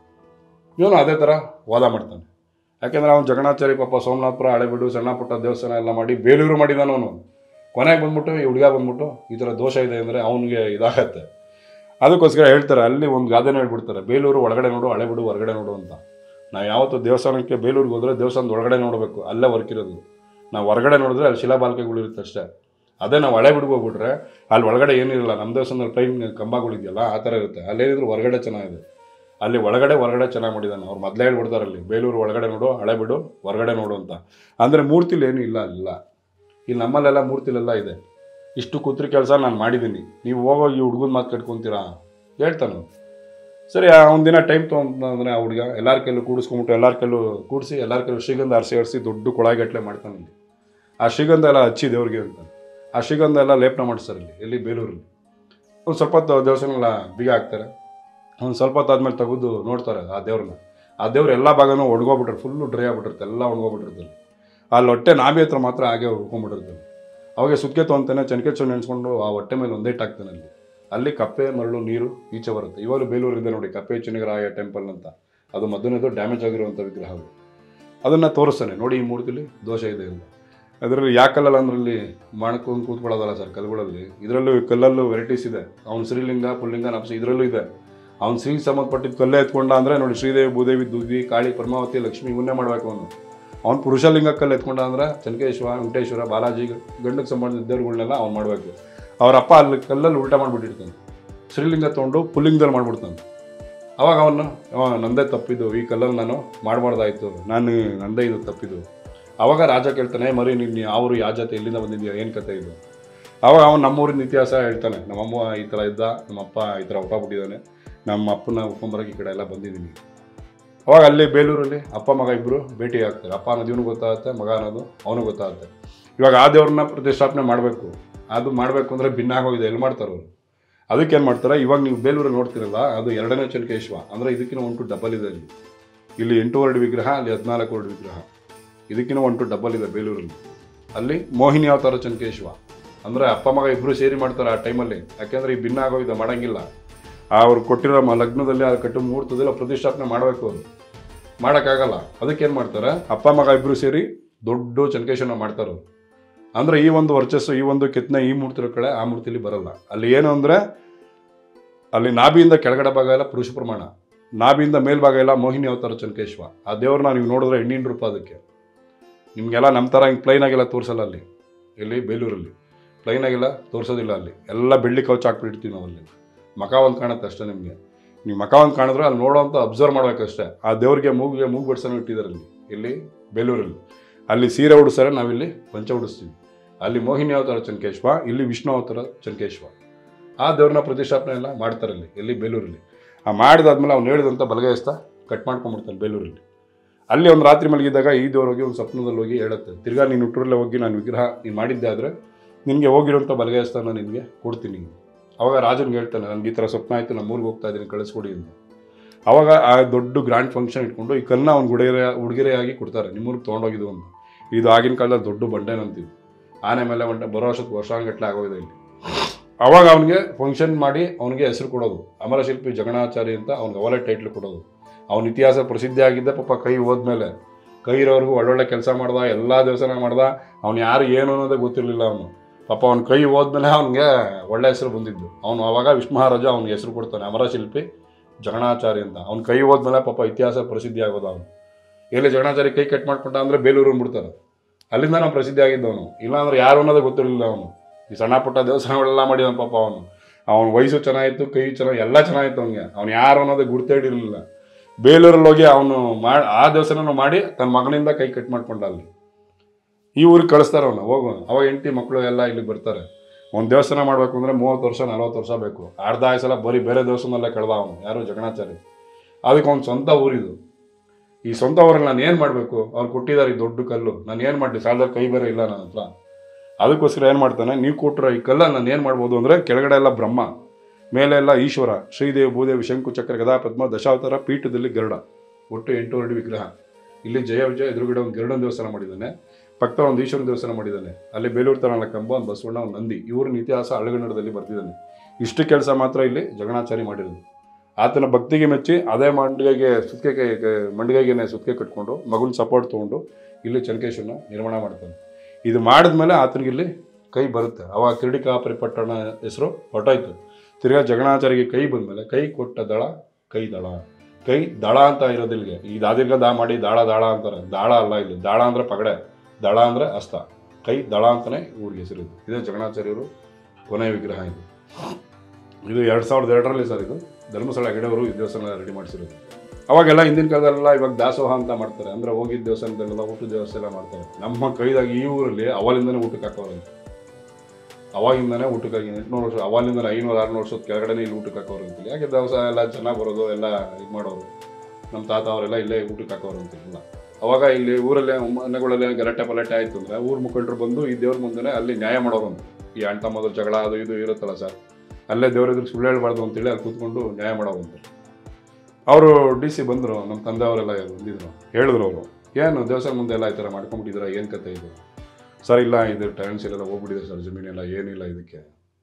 ಇವನು ಅದೇ ಥರ ವಾದ ಮಾಡ್ತಾನೆ. ಯಾಕೆಂದರೆ ಅವನು ಜಗನ್ನಾಚಾರಿ ಪಾಪ ಸೋಮನಾಥಪುರ, ಹಳೆಬೀಡು, ಸಣ್ಣ ಪುಟ್ಟ ದೇವಸ್ಥಾನ ಎಲ್ಲ ಮಾಡಿ ಬೇಲೂರು ಮಾಡಿದಾನ ಅವನು. ಕೊನೆಗೆ ಬಂದ್ಬಿಟ್ಟು ಈ ಹುಡುಗ ಬಂದ್ಬಿಟ್ಟು ಈ ಥರ ದೋಷ ಇದೆ ಅಂದರೆ ಅವನಿಗೆ ಇದಾಗತ್ತೆ. ಅದಕ್ಕೋಸ್ಕರ ಹೇಳ್ತಾರೆ, ಅಲ್ಲಿ ಒಂದು ಗಾದೆನ ಹೇಳ್ಬಿಡ್ತಾರೆ, ಬೇಲೂರು ಒಳಗಡೆ ನೋಡು, ಹಳೆಬೀಡು ಹೊರಗಡೆ ನೋಡು ಅಂತ. ನಾವು ಯಾವತ್ತೂ ದೇವಸ್ಥಾನಕ್ಕೆ ಬೇಲೂರಿಗೆ ಹೋದರೆ ದೇವಸ್ಥಾನದ ಒಳಗಡೆ ನೋಡಬೇಕು, ಅಲ್ಲೇ ವರ್ಕ್ ಇರೋದು. ನಾವು ಹೊರಗಡೆ ನೋಡಿದ್ರೆ ಅಲ್ಲಿ ಶಿಲಾಬಾಲಿಕೆಗಳು ಇರುತ್ತೆ ಅಷ್ಟೇ. ಅದೇ ನಾವು ಹಳೆಬೀಡಿಗೆ ಹೋಗ್ಬಿಟ್ರೆ ಅಲ್ಲಿ ಒಳಗಡೆ ಏನಿರಲ್ಲ. ನಮ್ಮ ದೇವಸ್ಥಾನದಲ್ಲಿ ಟ್ರೈನ್ ಕಂಬಗಳಿದೆಯಲ್ಲ ಆ ಥರ ಇರುತ್ತೆ. ಅಲ್ಲೇನಿದ್ರು ಹೊರಗಡೆ ಚೆನ್ನಾಗಿದೆ, ಅಲ್ಲಿ ಹೊರಗಡೆ ಚೆನ್ನಾಗಿ ಮಾಡಿದ್ದಾನೆ. ಅವ್ರು ಮೊದಲೇ ಹೇಳ್ಬಿಡ್ತಾರೆ, ಅಲ್ಲಿ ಬೇಲೂರು ಒಳಗಡೆ ನೋಡು, ಹಳೆಬೀಡು ಹೊರಗಡೆ ನೋಡು ಅಂತ. ಅಂದರೆ ಮೂರ್ತಿಲಿ ಏನೂ ಇಲ್ಲ ಅಲ್ಲ. ಇಲ್ಲಿ ನಮ್ಮಲ್ಲೆಲ್ಲ ಮೂರ್ತಿಲೆಲ್ಲ ಇದೆ. ಇಷ್ಟು ಕುತ್ರಿ ಕೆಲಸ ನಾನು ಮಾಡಿದ್ದೀನಿ, ನೀವು ಹೋಗೋಗಿ ಹುಡುಗನ ಮಾತು ಕಟ್ಕೊತೀರಾ ಹೇಳ್ತಾನೆ. ಸರಿ, ಒಂದಿನ ಟೈಮ್ ತೊಗೊಂಡ್ರೆ ಆ ಹುಡುಗ ಎಲ್ಲರ ಕೈಲೂ ಕೂಡಿಸ್ಕೊಂಬಿಟ್ಟು ಎಲ್ಲರ ಕೈಲೂ ಕೂಡಿಸಿ ಎಲ್ಲರ ಕೈಲೂ ಶ್ರೀಗಂಧ ಅರಿಸಿ ದೊಡ್ಡ ಕೊಳಗಟ್ಟಲೆ ಮಾಡ್ತಾನೆ. ಇಲ್ಲಿ ಆ ಶ್ರೀಗಂಧ ಎಲ್ಲ ಹಚ್ಚಿ ದೇವ್ರಿಗೆ ಅಂತ ಆ ಶ್ರೀಗಂಧ ಎಲ್ಲ ಲೇಪನ ಮಾಡಿಸ್ತಾರೆ ಎಲ್ಲಿ ಬೇಲೂರಲ್ಲಿ. ಒಂದು ಸ್ವಲ್ಪ ಹೊತ್ತು ದೇವಸ್ಥಾನ ಬೀಗ ಹಾಕ್ತಾರೆ. ಒಂದು ಸ್ವಲ್ಪ ಹೊತ್ತು ಆದಮೇಲೆ ತೆಗೆದು ನೋಡ್ತಾರೆ ಆ ದೇವ್ರನ್ನ. ಆ ದೇವ್ರು ಎಲ್ಲ ಭಾಗನೂ ಒಣಗೋಗ್ಬಿಟ್ರೆ, ಫುಲ್ಲು ಡ್ರೈ ಆಗ್ಬಿಟ್ಟಿರುತ್ತೆ, ಎಲ್ಲ ಒಣಗೋಗ್ಬಿಟ್ಟಿರ್ತದೆ. ಅಲ್ಲಿ ಹೊಟ್ಟೆ ನಾಭಿ ಹತ್ರ ಮಾತ್ರ ಹಾಗೆ ಉಳ್ಕೊಂಡ್ಬಿಟ್ಟಿರ್ತದೆ. ಅವಾಗ ಸುಕ್ಕೆ ತೊಗೊಂತಾನೆ, ಚನ್ಕೆಚ್ಚು ನೆನೆಸ್ಕೊಂಡು ಆ ಹೊಟ್ಟೆ ಮೇಲೆ ಒಂದೇ ಹಾಕ್ತಾನೆ. ಅಲ್ಲಿ ಕಪ್ಪೆ, ಮರಳು, ನೀರು ಈಚೆ ಬರುತ್ತೆ. ಇವಾಗ ಬೇಲೂರು ಇದೆ ನೋಡಿ, ಕಪ್ಪೆ ಚಿನ್ನಗರಾಯ ಟೆಂಪಲ್ ಅಂತ, ಅದು ಮೊದಲನೇದು ಡ್ಯಾಮೇಜ್ ಆಗಿರುವಂಥ ವಿಗ್ರಹ. ಅದನ್ನು ತೋರಿಸ್ತಾನೆ, ನೋಡಿ ಈ ಮೂರ್ತಿಲಿ ದೋಷ ಇದೆ ಅಂತ. ಅದರಲ್ಲಿ ಯಾಕಲ್ಲ ಅಂದ್ರಲ್ಲಿ ಮಾಡ್ಕೊಂಡು ಕೂತ್ಕೊಳ್ಳೋದಲ್ಲ ಸರ್ ಕಲ್ಲುಗಳಲ್ಲಿ. ಇದರಲ್ಲೂ ಕಲ್ಲಲ್ಲೂ ವೆರೈಟೀಸ್ ಇದೆ. ಅವ್ನು ಶ್ರೀಲಿಂಗ, ಪುಲ್ಲಿಂಗ, ನಪಸ ಇದರಲ್ಲೂ ಇದೆ. ಅವ್ನು ಶ್ರೀ ಸಂಬಂಧಪಟ್ಟಿದ್ದು ಕಲ್ಲೇ ಎತ್ಕೊಂಡ ಅಂದರೆ ನೋಡಿ, ಶ್ರೀದೇವಿ, ಭೂದೇವಿ, ದುದ್ವಿ, ಕಾಳಿ, ಪದ್ಮಾವತಿ, ಲಕ್ಷ್ಮಿ ಇವನ್ನೇ ಮಾಡಬೇಕು. ಅವ್ನು ಪುರುಷಲಿಂಗ ಕಲ್ಲು ಎತ್ಕೊಂಡ ಅಂದರೆ ಚನ್ಕೇಶ್ವರ, ವೆಂಕಟೇಶ್ವರ, ಬಾಲಾಜಿ, ಗಂಡಕ್ಕೆ ಸಂಬಂಧಿಸಿದ ದೇವ್ರುಗಳನ್ನೆಲ್ಲ ಅವ್ನು ಮಾಡಬೇಕು. ಅವರಪ್ಪ ಅಲ್ಲಿ ಕಲ್ಲಲ್ಲಿ ಉಲ್ಟಾ ಮಾಡಿಬಿಟ್ಟಿರ್ತಾನೆ, ಶ್ರೀಲಿಂಗ ತೊಗೊಂಡು ಪುಲ್ಲಿಂಗದಲ್ಲಿ ಮಾಡಿಬಿಡ್ತಾನೆ. ಅವಾಗ ಅವನು ನಂದೇ ತಪ್ಪಿದ್ದು, ಈ ಕಲ್ಲಲ್ಲಿ ನಾನು ಮಾಡಬಾರ್ದಾಯ್ತು, ನಂದೇ ಇದು ತಪ್ಪಿದ್ದು. ಆವಾಗ ರಾಜ ಕೇಳ್ತಾನೆ, ಮರಿ ನೀನು ಅವರು ಯಾವ ಜಾತಿ, ಎಲ್ಲಿಂದ ಬಂದಿದ್ಯಾ, ಏನು ಕತೆ ಇದು? ಆವಾಗ ಅವನು ನಮ್ಮೂರಿನ ಇತಿಹಾಸ ಹೇಳ್ತಾನೆ. ನಮ್ಮಮ್ಮ ಈ ಥರ ಇದ್ದ, ನಮ್ಮಪ್ಪ ಈ ಥರ ಹುಟ್ಟಾಬಿಟ್ಟಿದ್ದಾನೆ, ನಮ್ಮ ಅಪ್ಪನ ಉಪ್ಕೊಂಬರಕ್ಕೆ ಈ ಕಡೆ ಎಲ್ಲ ಬಂದಿದ್ದೀನಿ. ಅವಾಗ ಅಲ್ಲಿ ಬೇಲೂರಲ್ಲಿ ಅಪ್ಪ ಮಗ ಇಬ್ಬರು ಭೇಟಿ ಆಗ್ತಾರೆ. ಅಪ್ಪ ಅನ್ನೋದು ಇವನು ಗೊತ್ತಾಗುತ್ತೆ, ಮಗ ಅನ್ನೋದು ಅವನು ಗೊತ್ತಾಗುತ್ತೆ. ಇವಾಗ ಆ ದೇವ್ರನ್ನ ಪ್ರತಿಷ್ಠಾಪನೆ ಮಾಡಬೇಕು. ಅದು ಮಾಡಬೇಕು ಅಂದರೆ ಭಿನ್ನ ಆಗೋಗಿದೆ, ಎಲ್ಲಿ ಮಾಡ್ತಾರೆ ಅವರು? ಅದಕ್ಕೇನು ಮಾಡ್ತಾರೆ, ಇವಾಗ ನೀವು ಬೇಲೂರಲ್ಲಿ ನೋಡ್ತಿರಲ್ಲ, ಅದು ಎರಡನೇ ಚನ್ಕೇಶ್ವ. ಅಂದರೆ ಇದಕ್ಕಿಂತ 1 ಡಬಲ್ ಇದೆ. ಇಲ್ಲಿ 8 ಅಡಿ ವಿಗ್ರಹ, ಅಲ್ಲಿ 14 ಅಡಿ ವಿಗ್ರಹ. ಇದಕ್ಕಿಂತ 1 ಡಬಲ್ ಇದೆ ಬೇಲೂರಲ್ಲಿ. ಅಲ್ಲಿ ಮೋಹಿನಿ ಅವತಾರ ಚನ್ಕೇಶ್ವ. ಅಂದರೆ ಅಪ್ಪ ಮಗ ಇಬ್ಬರು ಸೇರಿ ಮಾಡ್ತಾರೆ ಆ ಟೈಮಲ್ಲಿ. ಯಾಕೆಂದರೆ ಈ ಭಿನ್ನ ಆಗೋಗಿದೆ, ಮಾಡೋಂಗಿಲ್ಲ. ಅವ್ರು ಕೊಟ್ಟಿರೋ ಲಗ್ನದಲ್ಲಿ ಅದು ಕಟ್ಟು ಮುಹೂರ್ತದಲ್ಲಿ ಪ್ರತಿಷ್ಠಾಪನೆ ಮಾಡಬೇಕು ಅವರು. ಮಾಡೋಕ್ಕಾಗಲ್ಲ. ಅದಕ್ಕೇನು ಮಾಡ್ತಾರೆ, ಅಪ್ಪ ಮಗ ಇಬ್ಬರು ಸೇರಿ ದೊಡ್ಡ ಚನ್ಕೇಶನ ಮಾಡ್ತಾರೆ ಅವರು. ಅಂದರೆ ಈ ಒಂದು ವರ್ಚಸ್ಸು, ಈ ಒಂದು ಕೆತ್ತನೆ ಈ ಮೂರ್ತಿ ಕಡೆ ಆ ಮೂರ್ತಿಲಿ ಬರಲ್ಲ. ಅಲ್ಲಿ ಏನು ಅಂದರೆ, ಅಲ್ಲಿ ನಾಭಿಯಿಂದ ಕೆಳಗಡೆ ಭಾಗ ಎಲ್ಲ ಪುರುಷ ಪ್ರಮಾಣ, ನಾಭಿಯಿಂದ ಮೇಲ್ಭಾಗ ಎಲ್ಲ ಮೋಹಿನಿ ಅವತಾರ ಚನ್ಕೇಶ್ವ. ಆ ದೇವ್ರನ್ನ ನೀವು ನೋಡಿದ್ರೆ ಹೆಣ್ಣಿನ ರೂಪ. ಅದಕ್ಕೆ ನಿಮಗೆಲ್ಲ ನಮ್ಮ ಥರ ಹಿಂಗೆ ಪ್ಲೈನಾಗೆಲ್ಲ ತೋರಿಸಲ್ಲ. ಅಲ್ಲಿ ಇಲ್ಲಿ ಬೇಲೂರಲ್ಲಿ ಪ್ಲೈನಾಗೆಲ್ಲ ತೋರಿಸೋದಿಲ್ಲ. ಅಲ್ಲಿ ಎಲ್ಲ ಬೆಳ್ಳಿ ಕವಚ ಹಾಕ್ಬಿಟ್ಟಿರ್ತೀವಿ ನಾವು. ಅಲ್ಲಿ ಮಖ ಒಂದು ಕಾಣುತ್ತೆ ಅಷ್ಟೇ ನಿಮಗೆ. ನೀವು ಮಖ ಒಂದು ಕಾಣಿದ್ರೆ ಅಲ್ಲಿ ನೋಡೋಂಥ ಅಬ್ಸರ್ವ್ ಮಾಡಬೇಕಷ್ಟೇ. ಆ ದೇವ್ರಿಗೆ ಮೂಗು ಬಡ್ಸೋನು ಇಟ್ಟಿದ್ದಾರೆ ಅಲ್ಲಿ ಇಲ್ಲಿ ಬೇಲೂರಲ್ಲಿ. ಅಲ್ಲಿ ಸೀರೆ ಉಡಿಸ್ತಾರೆ, ನಾವಿಲ್ಲಿ ಪಂಚ ಉಡಿಸ್ತೀವಿ. ಅಲ್ಲಿ ಮೋಹಿನಿ ಅವತಾರ ಚನ್ಕೇಶ್ವ, ಇಲ್ಲಿ ವಿಷ್ಣು ಅವತಾರ ಚನ್ಕೇಶ್ವ. ಆ ದೇವ್ರನ್ನ ಪ್ರತಿಷ್ಠಾಪನೆ ಎಲ್ಲ ಮಾಡ್ತಾರೆ ಅಲ್ಲಿ ಇಲ್ಲಿ ಬೇಲೂರಲ್ಲಿ. ಆ ಮಾಡಿದಾದ್ಮೇಲೆ ಅವ್ನು ಹೇಳಿದಂಥ ಬಲಗೈಸ್ತ ಕಟ್ ಮಾಡ್ಕೊಂಡ್ಬಿಡ್ತಾನೆ ಬೇಲೂರಲ್ಲಿ. ಅಲ್ಲಿ ಒಂದು ರಾತ್ರಿ ಮಲಗಿದ್ದಾಗ ಈ ದೇವ್ರು ಹೋಗಿ ಒಂದು ಸ್ವಪ್ನದಲ್ಲಿ ಹೋಗಿ ಹೇಳುತ್ತೆ, ತಿರ್ಗಾ ನೀನು ಹುಟ್ಟೂರಲ್ಲೇ ಹೋಗಿ ನಾನು ವಿಗ್ರಹ ನೀನು ಮಾಡಿದ್ದೆ ಆದರೆ ನಿನಗೆ ಹೋಗಿರೋಂಥ ಬಲಗೈಸ್ಥಾನ ನಿನಗೆ ಕೊಡ್ತೀನಿ. ಅವಾಗ ರಾಜನಿಗೆ ಹೇಳ್ತಾನೆ, ನನಗೆ ಈ ಥರ ಸ್ವಪ್ನ ಆಯಿತು, ನಮ್ಮ ಊರಿಗೆ ಹೋಗ್ತಾ ಇದ್ದೀನಿ, ಕಳಿಸ್ಕೊಡಿ ಅಂತ. ಅವಾಗ ಆ ದೊಡ್ಡ ಗ್ರ್ಯಾಂಡ್ ಫಂಕ್ಷನ್ ಇಟ್ಕೊಂಡು ಈ ಕಲ್ಲನ್ನ ಅವ್ನು ಉಡುಗೊರೆಯಾಗಿ ಕೊಡ್ತಾರೆ, ನಿಮ್ಮೂರಿಗೆ ತೊಗೊಂಡೋಗಿದ್ದು ಅಂತ. ಇದು ಆಗಿನ ಕಾಲದಲ್ಲಿ ದೊಡ್ಡ ಬಂಡೆನಂತೀವಿ. ಆನೆ ಮೇಲೆ ಬರೋ ವರ್ಷಾನುಗಟ್ಟಲೆ ಆಗೋಗಿದೆ ಇಲ್ಲಿ. ಅವಾಗ ಅವನಿಗೆ ಫಂಕ್ಷನ್ ಮಾಡಿ ಅವನಿಗೆ ಹೆಸರು ಕೊಡೋದು, ಅಮರಶಿಲ್ಪಿ ಜಗಣಾಚಾರಿ ಅಂತ ಅವ್ನಿಗೆ ಅವಲೇ ಟೈಟ್ಲ್ ಕೊಡೋದು. ಅವನ ಇತಿಹಾಸ ಪ್ರಸಿದ್ಧಿ ಆಗಿದ್ದೆ ಪಾಪ. ಕೈ ಹೋದ್ಮೇಲೆ ಕೈ ಇರೋವರೆಗೂ ಒಳ್ಳೊಳ್ಳೆ ಕೆಲಸ ಮಾಡ್ದ, ಎಲ್ಲ ದೇವಸ್ಥಾನ ಮಾಡ್ದ. ಅವ್ನು ಯಾರು ಏನು ಅನ್ನೋದೇ ಗೊತ್ತಿರಲಿಲ್ಲ ಅವನು. ಪಾಪ ಅವ್ನ ಕೈ ಹೋದ್ಮೇಲೆ ಅವನಿಗೆ ಒಳ್ಳೆ ಹೆಸರು ಬಂದಿದ್ದು. ಅವನು ಅವಾಗ ವಿಷ್ಣು ಮಹಾರಾಜ ಅವ್ನಿಗೆ ಹೆಸರು ಕೊಡ್ತಾನೆ, ಅಮರಶಿಲ್ಪಿ ಜಗಣಾಚಾರಿ ಅಂತ. ಅವ್ನ ಕೈ ಹೋದ್ಮೇಲೆ ಪಾಪ ಇತಿಹಾಸ ಪ್ರಸಿದ್ಧಿ ಆಗೋದು. ಅವನು ಎಲ್ಲಿ ಜಗಣಾಚಾರಿ ಕೈ ಕಟ್ ಮಾಡ್ಕೊಂಡ ಅಂದರೆ ಬೇಲೂರು ಬಿಡ್ತಾರೆ. ಅಲ್ಲಿಂದ ನಾವು ಪ್ರಸಿದ್ಧಿ ಆಗಿದ್ದವನು. ಇಲ್ಲಾಂದ್ರೆ ಯಾರು ಅನ್ನೋದೇ ಗೊತ್ತಿರಲಿಲ್ಲ ಅವನು. ಈ ಸಣ್ಣ ಪುಟ್ಟ ದೇವಸ್ಥಾನಗಳೆಲ್ಲ ಮಾಡಿದವನು ಪಾಪ. ಅವನ ವಯಸ್ಸು ಚೆನ್ನಾಗಿತ್ತು, ಕೈ ಚೆನ್ನಾಗಿ ಎಲ್ಲ ಚೆನ್ನಾಗಿತ್ತು ಅವನಿಗೆ. ಅವ್ನು ಯಾರು ಅನ್ನೋದೇ ಗುರ್ತೇ ಹಿಡಿರಲಿಲ್ಲ. ಬೇಲೂರಲ್ಲಿ ಹೋಗಿ ಅವನು ಆ ದೇವಸ್ಥಾನ ಮಾಡಿ ತನ್ನ ಮಗನಿಂದ ಕೈ ಕಟ್ ಮಾಡ್ಕೊಂಡ. ಅಲ್ಲಿ ಈ ಊರಿಗೆ ಕಳಿಸ್ತಾರೆ ಅವನು. ಹೋಗೋಣ ಅವಾಗ ಹೆಂಡತಿ ಮಕ್ಕಳು ಎಲ್ಲ ಇಲ್ಲಿಗೆ ಬರ್ತಾರೆ. ಒಂದು ದೇವಸ್ಥಾನ ಮಾಡಬೇಕು ಅಂದರೆ 30 ವರ್ಷ 40 ವರ್ಷ ಬೇಕು. ಅರ್ಧ ಆಯ್ಸಲ ಬರೀ ಬೇರೆ ದೇವಸ್ಥಾನದಲ್ಲೇ ಕಳೆದ ಅವನು, ಯಾರು ಜಗಣಾಚಾರಿ. ಅದಕ್ಕೆ ಅವ್ನು ಸ್ವಂತ ಊರಿದು. ಈ ಸ್ವಂತ ಊರಲ್ಲಿ ನಾನು ಏನು ಮಾಡಬೇಕು, ಅವ್ರು ಕೊಟ್ಟಿದ್ದಾರೆ ಈ ದೊಡ್ಡ ಕಲ್ಲು, ನಾನು ಏನು ಮಾಡಲಿ, ಸಾಲದಲ್ಲಿ ಕೈ ಬೇರೆ ಇಲ್ಲ ನನ್ನ ಹತ್ರ. ಅದಕ್ಕೋಸ್ಕರ ಏನು ಮಾಡ್ತಾನೆ, ನೀವು ಕೊಟ್ಟರೆ ಈ ಕಲ್ಲನ್ನು ನಾನು ಏನು ಮಾಡ್ಬೋದು ಅಂದರೆ, ಕೆಳಗಡೆ ಎಲ್ಲ ಬ್ರಹ್ಮ, ಮೇಲೆ ಎಲ್ಲ ಈಶ್ವರ, ಶ್ರೀದೇವಿ, ಭೂದೇವಿ, ಶಂಕು, ಚಕ್ರ, ಗದಾ, ಪದ್ಮ, ದಶಾವತಾರ, ಪೀಠದಲ್ಲಿ ಗರುಡ, ಒಟ್ಟು 8 ಅಡಿ ವಿಗ್ರಹ. ಇಲ್ಲಿ ಜಯ ವಿಜಯ ಎದುರುಗಡೆ ಒಂದು ಗರುಡನ ದೇವಸ್ಥಾನ ಮಾಡಿದ್ದಾನೆ, ಪಕ್ಕ ಒಂದು ಈಶ್ವರನ ದೇವಸ್ಥಾನ ಮಾಡಿದ್ದಾನೆ. ಅಲ್ಲಿ ಬೇಲೂರು ತರಣ ಕಂಬ, ಒಂದು ಬಸವಣ್ಣ, ಒಂದು ನಂದಿ. ಇವ್ರನ್ನ ಇತಿಹಾಸ ಹಳೆಗನ್ನಡದಲ್ಲಿ ಬರ್ತಿದ್ದಾನೆ. ಇಷ್ಟು ಕೆಲಸ ಮಾತ್ರ ಇಲ್ಲಿ ಜಗಣಾಚಾರಿ ಮಾಡಿರೋದು. ಆತನ ಭಕ್ತಿಗೆ ಮೆಚ್ಚಿ ಅದೇ ಮಂಡಿಗೆಗೆ ಸುತ್ತಿಗೆ ಕಟ್ಕೊಂಡು ಮಗುನ ಸಪೋರ್ಟ್ ತೊಗೊಂಡು ಇಲ್ಲಿ ಚನ್ಕೇಶ್ವರನ ನಿರ್ಮಾಣ ಮಾಡ್ತಾನೆ. ಇದು ಮಾಡಿದ್ಮೇಲೆ ಆತನಿಗೆ ಇಲ್ಲಿ ಕೈ ಬರುತ್ತೆ. ಅವಾಗ ಕಿರೀಟಿಕಾ ಪರಿಪಟ್ಟಣ ಹೆಸರು ಹೊರಟಾಯ್ತು. ತಿರ್ಗಾ ಜಗಣಾಚಾರಿಗೆ ಕೈ ಬಂದಮೇಲೆ ಕೈ ಕೊಟ್ಟ ದಳ ಕೈ ದಳ. ಕೈ ದಳ ಅಂತ ಇರೋದು ಇಲ್ಲಿಗೆ. ಈ ದಾದಿರ್ಗ ದಾ ಮಾಡಿ ದಾಳ ಅಂತಾರೆ. ದಾಳ ಅಲ್ಲ, ಇಲ್ಲಿ ದಾಳ ಅಂದರೆ ಪಗಡೆ, ದಳ ಅಂದರೆ ಹಸ್ತ. ಕೈ ದಳ ಅಂತಲೇ ಊರಿಗೆ ಹೆಸರು. ಇದೇ ಜಗಣಾಚಾರ್ಯರು ಕೊನೆಯ ವಿಗ್ರಹ. ಇದು 2002ರಲ್ಲಿ ಸರ್. ಇದು ಧರ್ಮಸ್ಥಳ ಹೆಗಡೆಯವರು ಈ ದೇವಸ್ಥಾನ ರೆಡಿ ಮಾಡಿಸಿರೋದು. ಅವಾಗೆಲ್ಲ ಹಿಂದಿನ ಕಾಲದಲ್ಲೆಲ್ಲ ಇವಾಗ ದಾಸೋಹ ಅಂತ ಮಾಡ್ತಾರೆ. ಅಂದರೆ ಹೋಗಿದ್ದ ದೇವಸ್ಥಾನದಲ್ಲೆಲ್ಲ ಊಟದ ವ್ಯವಸ್ಥೆ ಎಲ್ಲ ಮಾಡ್ತಾರೆ. ನಮ್ಮ ಕೈದಾಗ ಈ ಊರಲ್ಲಿ ಅವಾಲಿಂದನೇ ಊಟಕ್ಕೆ ಹಾಕೋರಂತೆ. ಅವಾಗಿಂದನೇ ಊಟಕ್ಕಾಗಿ 800 ವರ್ಷ, ಅವಾಲಿಂದ 500-600 ವರ್ಷದ ಕೆಳಗಡೆ ಇಲ್ಲಿ ಊಟಕ್ಕೆ ಹಾಕೋರು ಅಂತೇಳಿ. ಯಾಕೆ ದವಸ ಎಲ್ಲ ಚೆನ್ನಾಗಿ ಬರೋದು, ಎಲ್ಲ ಇದು ಮಾಡೋರು. ನಮ್ಮ ತಾತ ಅವರೆಲ್ಲ ಇಲ್ಲೇ ಊಟಕ್ಕೆ ಹಾಕೋರು ಅಂತಿಲ್ಲ. ಅವಾಗ ಇಲ್ಲಿ ಊರಲ್ಲೇ ಮನೆಗಳಲ್ಲಿ ಗಲಾಟೆ ಪಲಾಟೆ ಆಯಿತು ಅಂದರೆ ಊರು ಮುಖಂಡರು ಬಂದು ಈ ದೇವ್ರ ಮುಂದೆ ಅಲ್ಲಿ ನ್ಯಾಯ ಮಾಡೋರು ಅಂತ. ಈ ಅಣ್ಣ ತಮ್ಮದ ಜಗಳ ಅದು ಇದು ಇರುತ್ತಲ್ಲ ಸರ್, ಅಲ್ಲೇ ದೇವ್ರದ್ದು ಸುಳ್ಳು ಹೇಳ್ಬಾರ್ದು ಅಂತೇಳಿ ಅಲ್ಲಿ ಕೂತ್ಕೊಂಡು ನ್ಯಾಯ ಮಾಡೋವಂತ. ಅವರು DC ಬಂದರು, ನಮ್ಮ ತಂದೆ ಅವರೆಲ್ಲ ಬಂದಿದ್ರು. ಹೇಳಿದ್ರು ಅವರು, ಏನು ದೇವಸ್ಥಾನ ಮುಂದೆ ಎಲ್ಲ ಈ ಥರ ಮಾಡ್ಕೊಂಡ್ಬಿಟ್ಟಿದ್ರೆ ಏನು ಕತೆ ಇದು? ಸರ್ ಇಲ್ಲ, ಇದು ಟೈಮ್ಸ್ ಎಲ್ಲ ಹೋಗ್ಬಿಟ್ಟಿದೆ ಸರ್, ಜಮೀನೆಲ್ಲ ಏನಿಲ್ಲ ಇದಕ್ಕೆ.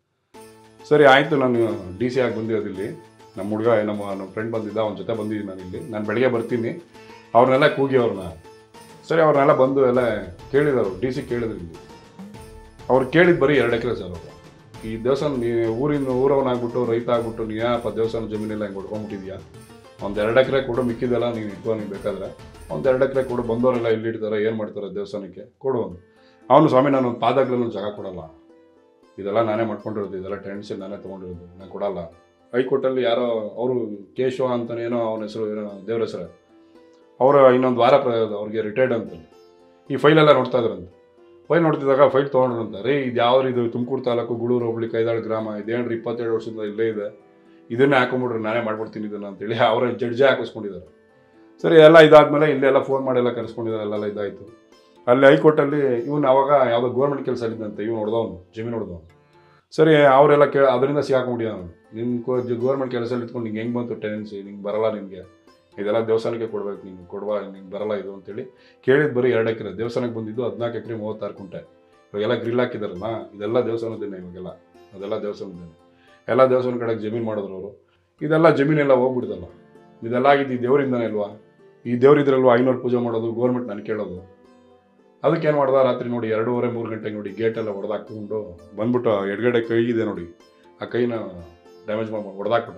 ಸರಿ ಆಯಿತು, ನಾನು DC ಆಗಿ ಬಂದಿರೋದಿಲ್ಲಿ. ನಮ್ಮ ಹುಡುಗ ನಮ್ಮ ಫ್ರೆಂಡ್ ಬಂದಿದ್ದ, ಅವನ ಜೊತೆ ಬಂದಿದ್ದೀನಿ ನಾನು ಇಲ್ಲಿ. ನಾನು ಬೆಳಗ್ಗೆ ಬರ್ತೀನಿ. ಅವ್ರನ್ನೆಲ್ಲ ಕೂಗಿ ಅವ್ರನ್ನ. ಸರಿ ಅವ್ರನ್ನೆಲ್ಲ ಬಂದು ಎಲ್ಲ ಕೇಳಿದರು, DC ಕೇಳಿದ್ರು ಇಲ್ಲಿ. ಅವ್ರು ಕೇಳಿದ್ದು ಬರೀ 2 ಎಕರೆ ಸರ್. ಅವರು ಈ ದೇವಸ್ಥಾನ ಊರವನಾಗ್ಬಿಟ್ಟು ರೈತ ಆಗ್ಬಿಟ್ಟು ನೀ ಏನಪ್ಪ ದೇವಸ್ಥಾನ ಜಮೀನೆಲ್ಲ ಹಿಂಗೆ ಹೊಡ್ಕೊಂಡ್ಬಿಟ್ಟಿದ್ಯಾ, ಒಂದು 2 ಎಕರೆ ಕೊಡು, ಮಿಕ್ಕಿದೆಲ್ಲ ನೀನು ಇಟ್ಕೊ, ನೀನು ಬೇಕಾದ್ರೆ ಒಂದು 2 ಎಕರೆ ಕೊಡು, ಬಂದವರೆಲ್ಲ ಇಲ್ಲಿ ಇಡ್ತಾರೆ, ಏನು ಮಾಡ್ತಾರೆ ದೇವಸ್ಥಾನಕ್ಕೆ, ಕೊಡು ಒಂದು. ಅವನು ಸ್ವಾಮಿ ನಾನು ಒಂದು ಪಾದಾಗ್ಲೂ ಜಾಗ ಕೊಡಲ್ಲ, ಇದೆಲ್ಲ ನಾನೇ ಮಾಡ್ಕೊಂಡಿರೋದು, ಇದೆಲ್ಲ ಟೆಂಟ್ಸ್ ನಾನೇ ತೊಗೊಂಡಿರೋದು, ನಾನು ಕೊಡಲ್ಲ. ಹೈಕೋರ್ಟಲ್ಲಿ ಯಾರೋ ಅವರು ಕೇಶವ ಅಂತನೇನೋ ಅವನ ಹೆಸರು, ಏನೋ ದೇವ್ರ ಹೆಸರು, ಅವರು ಇನ್ನೊಂದು ವಾರ ಅವ್ರಿಗೆ ರಿಟೈರ್ಡ್ ಅಂತ ಈ ಫೈಲೆಲ್ಲ ನೋಡ್ತಾ ಇದ್ರಂತೆ. ಫೈಲ್ ನೋಡ್ತಿದ್ದಾಗ ಫೈಲ್ ತೊಗೊಂಡ್ರಂತ. ರೀ ಇದು ಯಾವ್ದು, ಇದು ತುಮಕೂರು ತಾಲೂಕು ಗೂಳೂರು ಹೋಬಳಿ ಕೈದಾಳು ಗ್ರಾಮ, ಇದೇನ್ರಿ 27 ವರ್ಷದಿಂದ ಇಲ್ಲೇ ಇದೆ, ಇದನ್ನೇ ಹಾಕೊಂಬಿಡ್ರಿ, ನಾನೇ ಮಾಡ್ಬಿಡ್ತೀನಿ ಇದನ್ನು ಅಂತೇಳಿ ಅವರ ಜಡ್ಜೇ ಹಾಕಿಸ್ಕೊಂಡಿದ್ದಾರೆ. ಸರಿ ಎಲ್ಲ ಇದಾದ್ಮೇಲೆ ಇಲ್ಲೆಲ್ಲ ಫೋನ್ ಮಾಡಿ ಎಲ್ಲ ಕರೆಸ್ಕೊಂಡಿದ್ದಾರೆ, ಎಲ್ಲ ಇದಾಯಿತು. ಅಲ್ಲಿ ಹೈಕೋರ್ಟಲ್ಲಿ ಇವನು ಅವಾಗ ಯಾವುದೋ ಗೌರ್ಮೆಂಟ್ ಕೆಲಸ ಇದ್ದಂತೆ, ಇವನು ಹೊಡೆದವನು, ಜಮೀನು ಹೊಡೆದವನು. ಸರಿ ಅವರೆಲ್ಲ ಅದರಿಂದ ಸಿಗಾಕೊಂಬಿಟ್ಟಿದ್ದಾನು. ನಿನ್ನ ಗೌರ್ಮೆಂಟ್ ಕೆಲಸದಲ್ಲಿ ಇಟ್ಕೊಂಡು ನಿಂಗೆ ಹೆಂಗೆ ಬಂತು ಟೆನೆನ್ಸಿ, ನಿಂಗೆ ಬರಲ್ಲ, ನಿನಗೆ ಇದೆಲ್ಲ ದೇವಸ್ಥಾನಕ್ಕೆ ಕೊಡ್ಬೇಕು, ನೀನು ಕೊಡುವ, ನಿಂಗೆ ಬರಲ್ಲ ಇದು ಅಂತೇಳಿ ಕೇಳಿದ್ದು. ಬರೀ 2 ಎಕರೆ, ದೇವಸ್ಥಾನಕ್ಕೆ ಬಂದಿದ್ದು 14 ಎಕರೆ 36 ಕುಂಟೆ. ಇವಾಗೆಲ್ಲ ಗ್ರಿಲ್ ಹಾಕಿದಾರಲ್ಲ, ಇದೆಲ್ಲ ದೇವಸ್ಥಾನದ್ದೇನೆ ಇವಾಗೆಲ್ಲ, ಅದೆಲ್ಲ ದೇವಸ್ಥಾನದ್ದೇನೆ. ಎಲ್ಲ ದೇವಸ್ಥಾನ ಕಡೆಗೆ ಜಮೀನು ಮಾಡಿದ್ರು ಅವರು. ಇದೆಲ್ಲ ಜಮೀನೆಲ್ಲ ಹೋಗ್ಬಿಡ್ತಲ್ಲ, ಇದೆಲ್ಲ ಆಗಿದ್ದು ಈ ದೇವರಿಂದನೇ ಅಲ್ವಾ. ಈ ದೇವ್ರಿದ್ರಲ್ವ 500 ಪೂಜೆ ಮಾಡೋದು, ಗೌರ್ಮೆಂಟ್ ನಾನು ಕೇಳೋದು. ಅದಕ್ಕೆ ಏನು ಮಾಡ್ದ, ರಾತ್ರಿ ನೋಡಿ 2:30-3 ಗಂಟೆಗೆ ನೋಡಿ ಗೇಟೆಲ್ಲ ಹೊಡೆದಾಕ್ಕೊಂಡು ಬಂದ್ಬಿಟ್ಟು ಎಡಗಡೆ ಕೈ ಇದೆ ನೋಡಿ, ಆ ಕೈನ ಡ್ಯಾಮೇಜ್ ಮಾಡಿ ಹೊಡೆದಾಕ್ಬಿಟ್ಟ.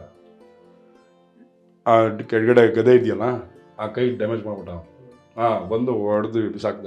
ಆ ಎಡಗಡೆ ಗದೆ ಇದೆಯಲ್ಲ ಆ ಕೈ ಡ್ಯಾಮೇಜ್ ಮಾಡ್ಬಿಟ್ಟ. ಬಂದು ಹೊಡೆದು ಬಿಸಾಕ್ದ.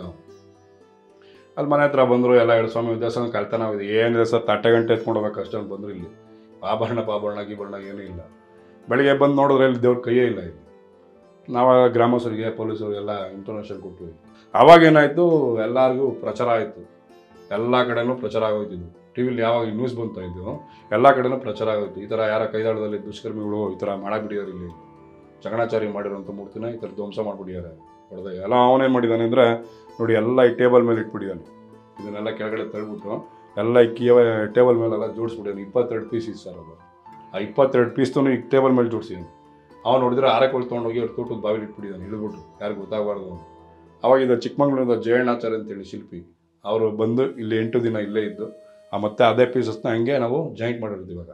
ಅಲ್ಲಿ ಮನೆ ಹತ್ರ ಬಂದರು, ಎಲ್ಲ ಹೇಳಿ ಸ್ವಾಮಿ ದೇವಸ್ಥಾನ ಕಳ್ತನ ಆಗಿದೆ. ಏನಿದೆ ಸರ್, ತಟ್ಟೆ ಗಂಟೆ ಎತ್ಕೊಂಡು ಹೋಗ್ಬೇಕು ಅಷ್ಟೊಂದು ಬಂದರು. ಇಲ್ಲಿ ಆಭರಣ ಗೀಭರಣ ಏನೂ ಇಲ್ಲ. ಬೆಳಿಗ್ಗೆ ಬಂದು ನೋಡಿದ್ರೆ ಇಲ್ಲಿ ದೇವ್ರ ಕೈಯೇ ಇಲ್ಲ. ಇಲ್ಲಿ ನಾವು ಗ್ರಾಮಸ್ಥರಿಗೆ ಪೊಲೀಸರಿಗೆಲ್ಲ ಇನ್ಫಾರ್ಮೇಷನ್ ಕೊಟ್ವಿ. ಆವಾಗೇನಾಯಿತು, ಎಲ್ಲರಿಗೂ ಪ್ರಚಾರ ಆಯಿತು, ಎಲ್ಲ ಕಡೆನೂ ಪ್ರಚಾರ ಆಗೋಯ್ತಿದ್ದು. ಟಿ ವಿಲಿ ಯಾವಾಗ ನ್ಯೂಸ್ ಬಂತಾ ಇದ್ದು ಎಲ್ಲ ಕಡೆನೂ ಪ್ರಚಾರ ಆಗೋಯ್ತು. ಈ ಥರ ಯಾರ ಕೈದಾಳದಲ್ಲಿ ದುಷ್ಕರ್ಮಿಗಳು ಈ ಥರ ಮಾಡಾಕ್ಬಿಟ್ಟಿದ್ದಾರೆ, ಇಲ್ಲಿ ಜಗಣಾಚಾರಿ ಮಾಡಿರೋಂಥ ಮೂರ್ತಿನ ಈ ಥರ ಧ್ವಂಸ ಮಾಡಿಬಿಟ್ಟಿದ್ದಾರೆ ಹೊಡೆದ. ಎಲ್ಲ ಅವನೇನು ಮಾಡಿದ್ದಾನೆ ಅಂದರೆ ನೋಡಿ, ಎಲ್ಲ ಈ ಟೇಬಲ್ ಮೇಲೆ ಇಟ್ಬಿಟ್ಟಿದ್ದಾನೆ. ಇದನ್ನೆಲ್ಲ ಕೆಳಗಡೆ ತಳ್ಬಿಟ್ಟು ಎಲ್ಲ ಈ ಟೇಬಲ್ ಮೇಲೆಲ್ಲ ಜೋಡಿಸ್ಬಿಟ್ಟಿದ್ದಾನೆ. 22 ಪೀಸ್ ಇತ್ತು ಸರ್ ಅದು. ಆ 22 ಪೀಸ್ತು ಈ ಟೇಬಲ್ ಮೇಲೆ ಜೋಡಿಸಿದ್ದಾನೆ. ಅವ್ನು ನೋಡಿದ್ರೆ ಆರಕ್ಕೆ ತೊಗೊಂಡೋಗಿ ಅವ್ರು ತೋಟದ ಬಾವಿಲಿ ಇಟ್ಬಿಟ್ಟಿದ್ದಾನೆ, ಇಳಿದ್ಬಿಟ್ಟು ಯಾರಿಗೂ ಗೊತ್ತಾಗಬಾರ್ದು. ಅವಾಗ ಇದು ಚಿಕ್ಕಮಂಗ್ಳೂರಿಂದ ಜಯಣ್ಣಾಚಾರ್ಯ ಅಂತೇಳಿ ಶಿಲ್ಪಿ, ಅವರು ಬಂದು ಇಲ್ಲಿ 8 ದಿನ ಇಲ್ಲೇ ಇದ್ದು ಮತ್ತೆ ಅದೇ ಪೀಸಸ್ನ ಹಂಗೆ ನಾವು ಜಾಯಿಂಟ್ ಮಾಡಿರೋದು. ಇವಾಗ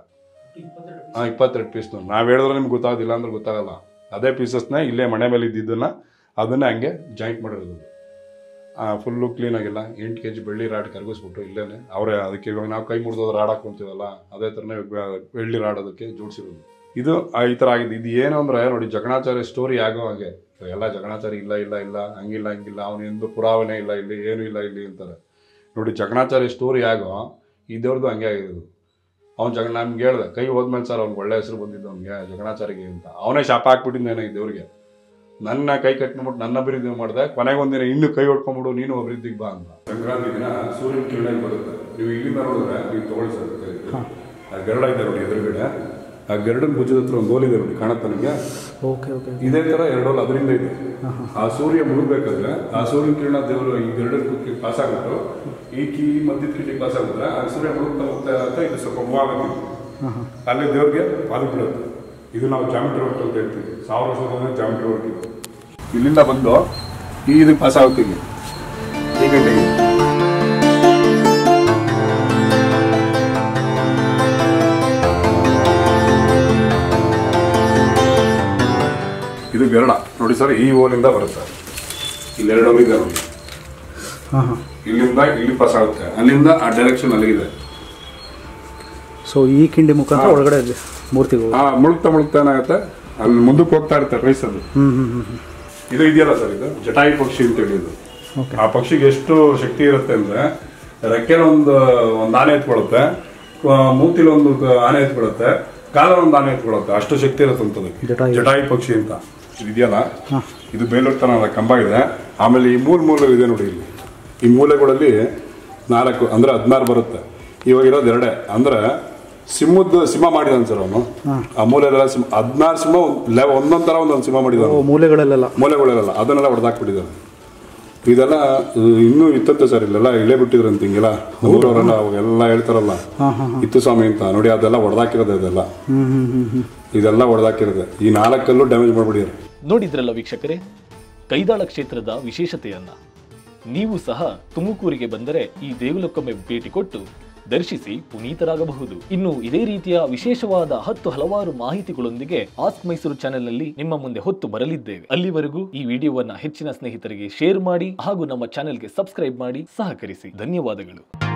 22 ಪೀಸ್ನು ನಾವು ಹೇಳಿದ್ರೆ ನಿಮ್ಗೆ ಗೊತ್ತಾಗೋದಿಲ್ಲ ಅಂದ್ರೆ ಗೊತ್ತಾಗಲ್ಲ. ಅದೇ ಪೀಸಸ್ನ ಇಲ್ಲೇ ಮನೆ ಮೇಲೆ ಇದ್ದಿದ್ದನ್ನು ಅದನ್ನೇ ಹಂಗೆ ಜಾಯಿಂಟ್ ಮಾಡಿರೋದು. ಫುಲ್ಲು ಕ್ಲೀನಾಗಿಲ್ಲ. 8 kg ಬೆಳ್ಳಿ ರಾಡ್ ಕರಗಿಸ್ಬಿಟ್ಟು ಇಲ್ಲೇ ಅವರೇ ಅದಕ್ಕೆ ಇವಾಗ ನಾವು ಕೈ ಮುರಿದೋದ್ರೆ ರಾಡ್ ಹಾಕ್ಕೊಂತೀವಲ್ಲ ಅದೇ ಥರನೇ ಬೆಳ್ಳಿ ರಾಡ್ ಅದಕ್ಕೆ ಜೋಡಿಸಿರೋದು. ಇದು ಈ ಥರ ಆಗಿದೆ. ಇದು ಏನು ಅಂದರೆ ನೋಡಿ, ಜಗಣಾಚಾರ್ಯ ಸ್ಟೋರಿ ಆಗೋ ಹಾಗೆ ಎಲ್ಲ ಜಗಣಾಚಾರಿ ಇಲ್ಲ ಹಂಗಿಲ್ಲ ಅವನೆಂದು ಪುರಾವನೆ ಇಲ್ಲ ಇಲ್ಲಿ, ಏನೂ ಇಲ್ಲ ಇಲ್ಲಿ ಅಂತಾರೆ ನೋಡಿ. ಜಗಣಾಚಾರ್ಯ ಸ್ಟೋರಿ ಆಗೋ ಈ ದೇವ್ರದ್ದು ಹಂಗೆ ಆಗಿರೋದು. ಅವ್ನು ನಮ್ಗೆ ಹೇಳ್ದೆ, ಕೈ ಹೋದ್ಮೇಲೆ ಸರ್ ಅವ್ನಿಗೆ ಒಳ್ಳೆ ಹೆಸರು ಬಂದಿದ್ದು ಅವ್ನಿಗೆ ಜಗಣಾಚಾರಿಗೆ ಅಂತ. ಅವನೇ ಶಾಪ ಹಾಕ್ಬಿಟ್ಟಿದ್ದೇನೆ ಈ ದೇವ್ರಿಗೆ. ನನ್ನ ಕೈ ಕಟ್ಬಿಟ್ಟು ನನ್ನ ಅಭಿವೃದ್ಧಿ ಮಾಡಿದೆ. ಕೊನೆಗೊಂದಿನ ಇನ್ನು ಕೈ ಹೊಡ್ಕೊಂಬಿಡು, ನೀನು ಅಭಿವೃದ್ಧಿಗೆ ಬಾ ಅಂತ. ಸಂಕ್ರಾಂತಿ ದಿನ ಸೂರ್ಯನ ಕಿರಣ ಬರುತ್ತೆ. ನೀವು ಇಲ್ಲಿಂದ ನೋಡಿದ್ರೆ ನೀವು ತಗೊಳ್ಳಿ ಸರ್, ಆ ಗರುಡ ಇದೆ ನೋಡಿ ಎದುರುಗಡೆ, ಆ ಗರುಡನ ಭುಜದ ಹತ್ರ ಒಂದು ಹೋಲ್ ಇದೆ ನೋಡಿ, ಕಾಣುತ್ತೆ ನನಗೆ. ಇದೇ ಥರ 2 ಹೋಲ್ ಅದರಿಂದ ಇದೆ. ಆ ಸೂರ್ಯ ಮುಳುಗಬೇಕಾದ್ರೆ ಆ ಸೂರ್ಯನ ಕಿರಣ ದೇವರು ಈ ಗರುಡನ ಕುಕ್ಕಿ ಪಾಸ್ ಆಗ್ಬಿಟ್ಟು ಈ ಮಧ್ಯದ ಕಿಟಿಗೆ ಪಾಸ್ ಆಗಿದ್ರೆ ಆ ಸೂರ್ಯ ಮುಳುಗ್ತಾ ಹೋಗ್ತಾ ಅಂತ ಇದು ಸ್ವಲ್ಪ ಮೂವಾಗುತ್ತೆ. ಅಲ್ಲಿ ದೇವ್ರಿಗೆ ಪಾದ ಬಿಡುತ್ತೆ. ಇದು ನಾವು ಜಾಮಿಟ್ರಿ ವರ್ಕ್ ಅಂತ ಹೇಳ್ತೀವಿ. 1000 ವರ್ಷದ ಜಾಮಿಟ್ರಿ ವರ್ಕ್ ಇದು. ಇಲ್ಲಿಂದ ಬಂದು ಇದಕ್ಕೆ ಪಾಸ್ ಆಗುತ್ತೀವಿ ಈ ಗಂಟೆಗೆ. ಇದು ಗರುಡ ನೋಡಿ ಸರ್, ಈ ಹೋಲಿಂದ ಬರುತ್ತೆ. ಇಲ್ಲಿ 2 ಹೋಲ್ ಇದೆ ನೋಡಿ, ಇಲ್ಲಿಂದ ಇಲ್ಲಿ ಪಾಸ್ ಆಗುತ್ತೆ. ಅಲ್ಲಿಂದ ಆ ಡೈರೆಕ್ಷನ್ ಅಲ್ಲಿಗಿದೆ. ಸೊ ಈ ಕಿಂಡಿ ಮುಖಾಂತರ ಒಳಗಡೆ ಮೂರ್ತಿಗಳು ಮುಳುಗ್ತಾ ಏನಾಗುತ್ತೆ, ಅಲ್ಲಿ ಮುಂದಕ್ಕೆ ಹೋಗ್ತಾ ಇರ್ತಾರೆ ರೈಸಲ್ಲಿ. ಇದು ಇದೆಯಲ್ಲ ಸರ್, ಇದು ಜಟಾಯಿ ಪಕ್ಷಿ ಅಂತ ಹೇಳಿದ್ದು. ಆ ಪಕ್ಷಿಗೆ ಎಷ್ಟು ಶಕ್ತಿ ಇರುತ್ತೆ ಅಂದ್ರೆ, ರೆಕ್ಕೆನ ಒಂದು ಆನೆ ಎತ್ಕೊಳುತ್ತೆ, ಮೂತಿಲಿ ಒಂದು ಆನೆ ಎತ್ಕೊಳುತ್ತೆ, ಕಾಲ ಒಂದು ಆನೆ ಎತ್ಕೊಳುತ್ತೆ, ಅಷ್ಟು ಶಕ್ತಿ ಇರುತ್ತೆ ಅಂತದಕ್ಕೆ ಜಟಾಯಿ ಪಕ್ಷಿ ಅಂತ. ಇದು ಇದೆಯಲ್ಲ, ಇದು ಬೇಲೂರ್ತಾನ ಕಂಬ ಇದೆ. ಆಮೇಲೆ ಈ ಮೂಲೆ ಇದೆ ನೋಡಿ, ಇಲ್ಲಿ ಈ ಮೂಲೆಗಳಲ್ಲಿ 4 ಅಂದ್ರೆ 16 ಬರುತ್ತೆ. ಇವಾಗ ಇರೋದು 2 ಅಂದ್ರೆ ಸಿಂಹ ಮಾಡಿದಾನೆ ಸರ್ ಅವನು. ಆ ಮೂಲೆಲ್ಲ 16 ಸಿಂಹ ಒಂದೊಂದ್ ತರ ಒಂದೊಂದು ಸಿಂಹ ಮಾಡಿದಾನೆ. ಮೂಲೆಗಳೆಲ್ಲ ಅದನ್ನೆಲ್ಲ ಹೊಡೆದಾಕ್ಬಿಟ್ಟಿದ್ದಾನೆ. ಇದೆಲ್ಲ ಇನ್ನೂ ಇತ್ತಂತೆ ಸರ್, ಇಲ್ಲೆಲ್ಲ ಇಳೆ ಬಿಟ್ಟಿದ್ರಂತ ಹಿಂಗೆಲ್ಲ ಊರವರೆಲ್ಲ ಎಲ್ಲ ಹೇಳ್ತಾರಲ್ಲ ಇತ್ತು ಸ್ವಾಮಿ ಅಂತ ನೋಡಿ. ಅದೆಲ್ಲ ಹೊಡೆದಾಕಿರೋದೆ, ಇದೆಲ್ಲ ಹೊಡೆದಾಕಿರೋದೆ. ಈ 4 ಡ್ಯಾಮೇಜ್ ಮಾಡ್ಬಿಟ್ಟಿದ್ದಾರೆ. ನೋಡಿದ್ರಲ್ಲ ವೀಕ್ಷಕರೇ, ಕೈದಾಳ ಕ್ಷೇತ್ರದ ವಿಶೇಷತೆಯನ್ನ. ನೀವು ಸಹ ತುಮಕೂರಿಗೆ ಬಂದರೆ ಈ ದೇಗುಲಕ್ಕೊಮ್ಮೆ ಭೇಟಿ ಕೊಟ್ಟು ದರ್ಶಿಸಿ ಪುನೀತರಾಗಬಹುದು. ಇನ್ನು ಇದೇ ರೀತಿಯ ವಿಶೇಷವಾದ ಹಲವಾರು ಮಾಹಿತಿಗಳೊಂದಿಗೆ ಆಸ್ಕ್ ಮೈಸೂರು ಚಾನೆಲ್ನಲ್ಲಿ ನಿಮ್ಮ ಮುಂದೆ ಹೊತ್ತು ಬರಲಿದ್ದೇವೆ. ಅಲ್ಲಿವರೆಗೂ ಈ ವಿಡಿಯೋವನ್ನ ಹೆಚ್ಚಿನ ಸ್ನೇಹಿತರಿಗೆ ಶೇರ್ ಮಾಡಿ ಹಾಗೂ ನಮ್ಮ ಚಾನೆಲ್ಗೆ ಸಬ್ಸ್ಕ್ರೈಬ್ ಮಾಡಿ ಸಹಕರಿಸಿ. ಧನ್ಯವಾದಗಳು.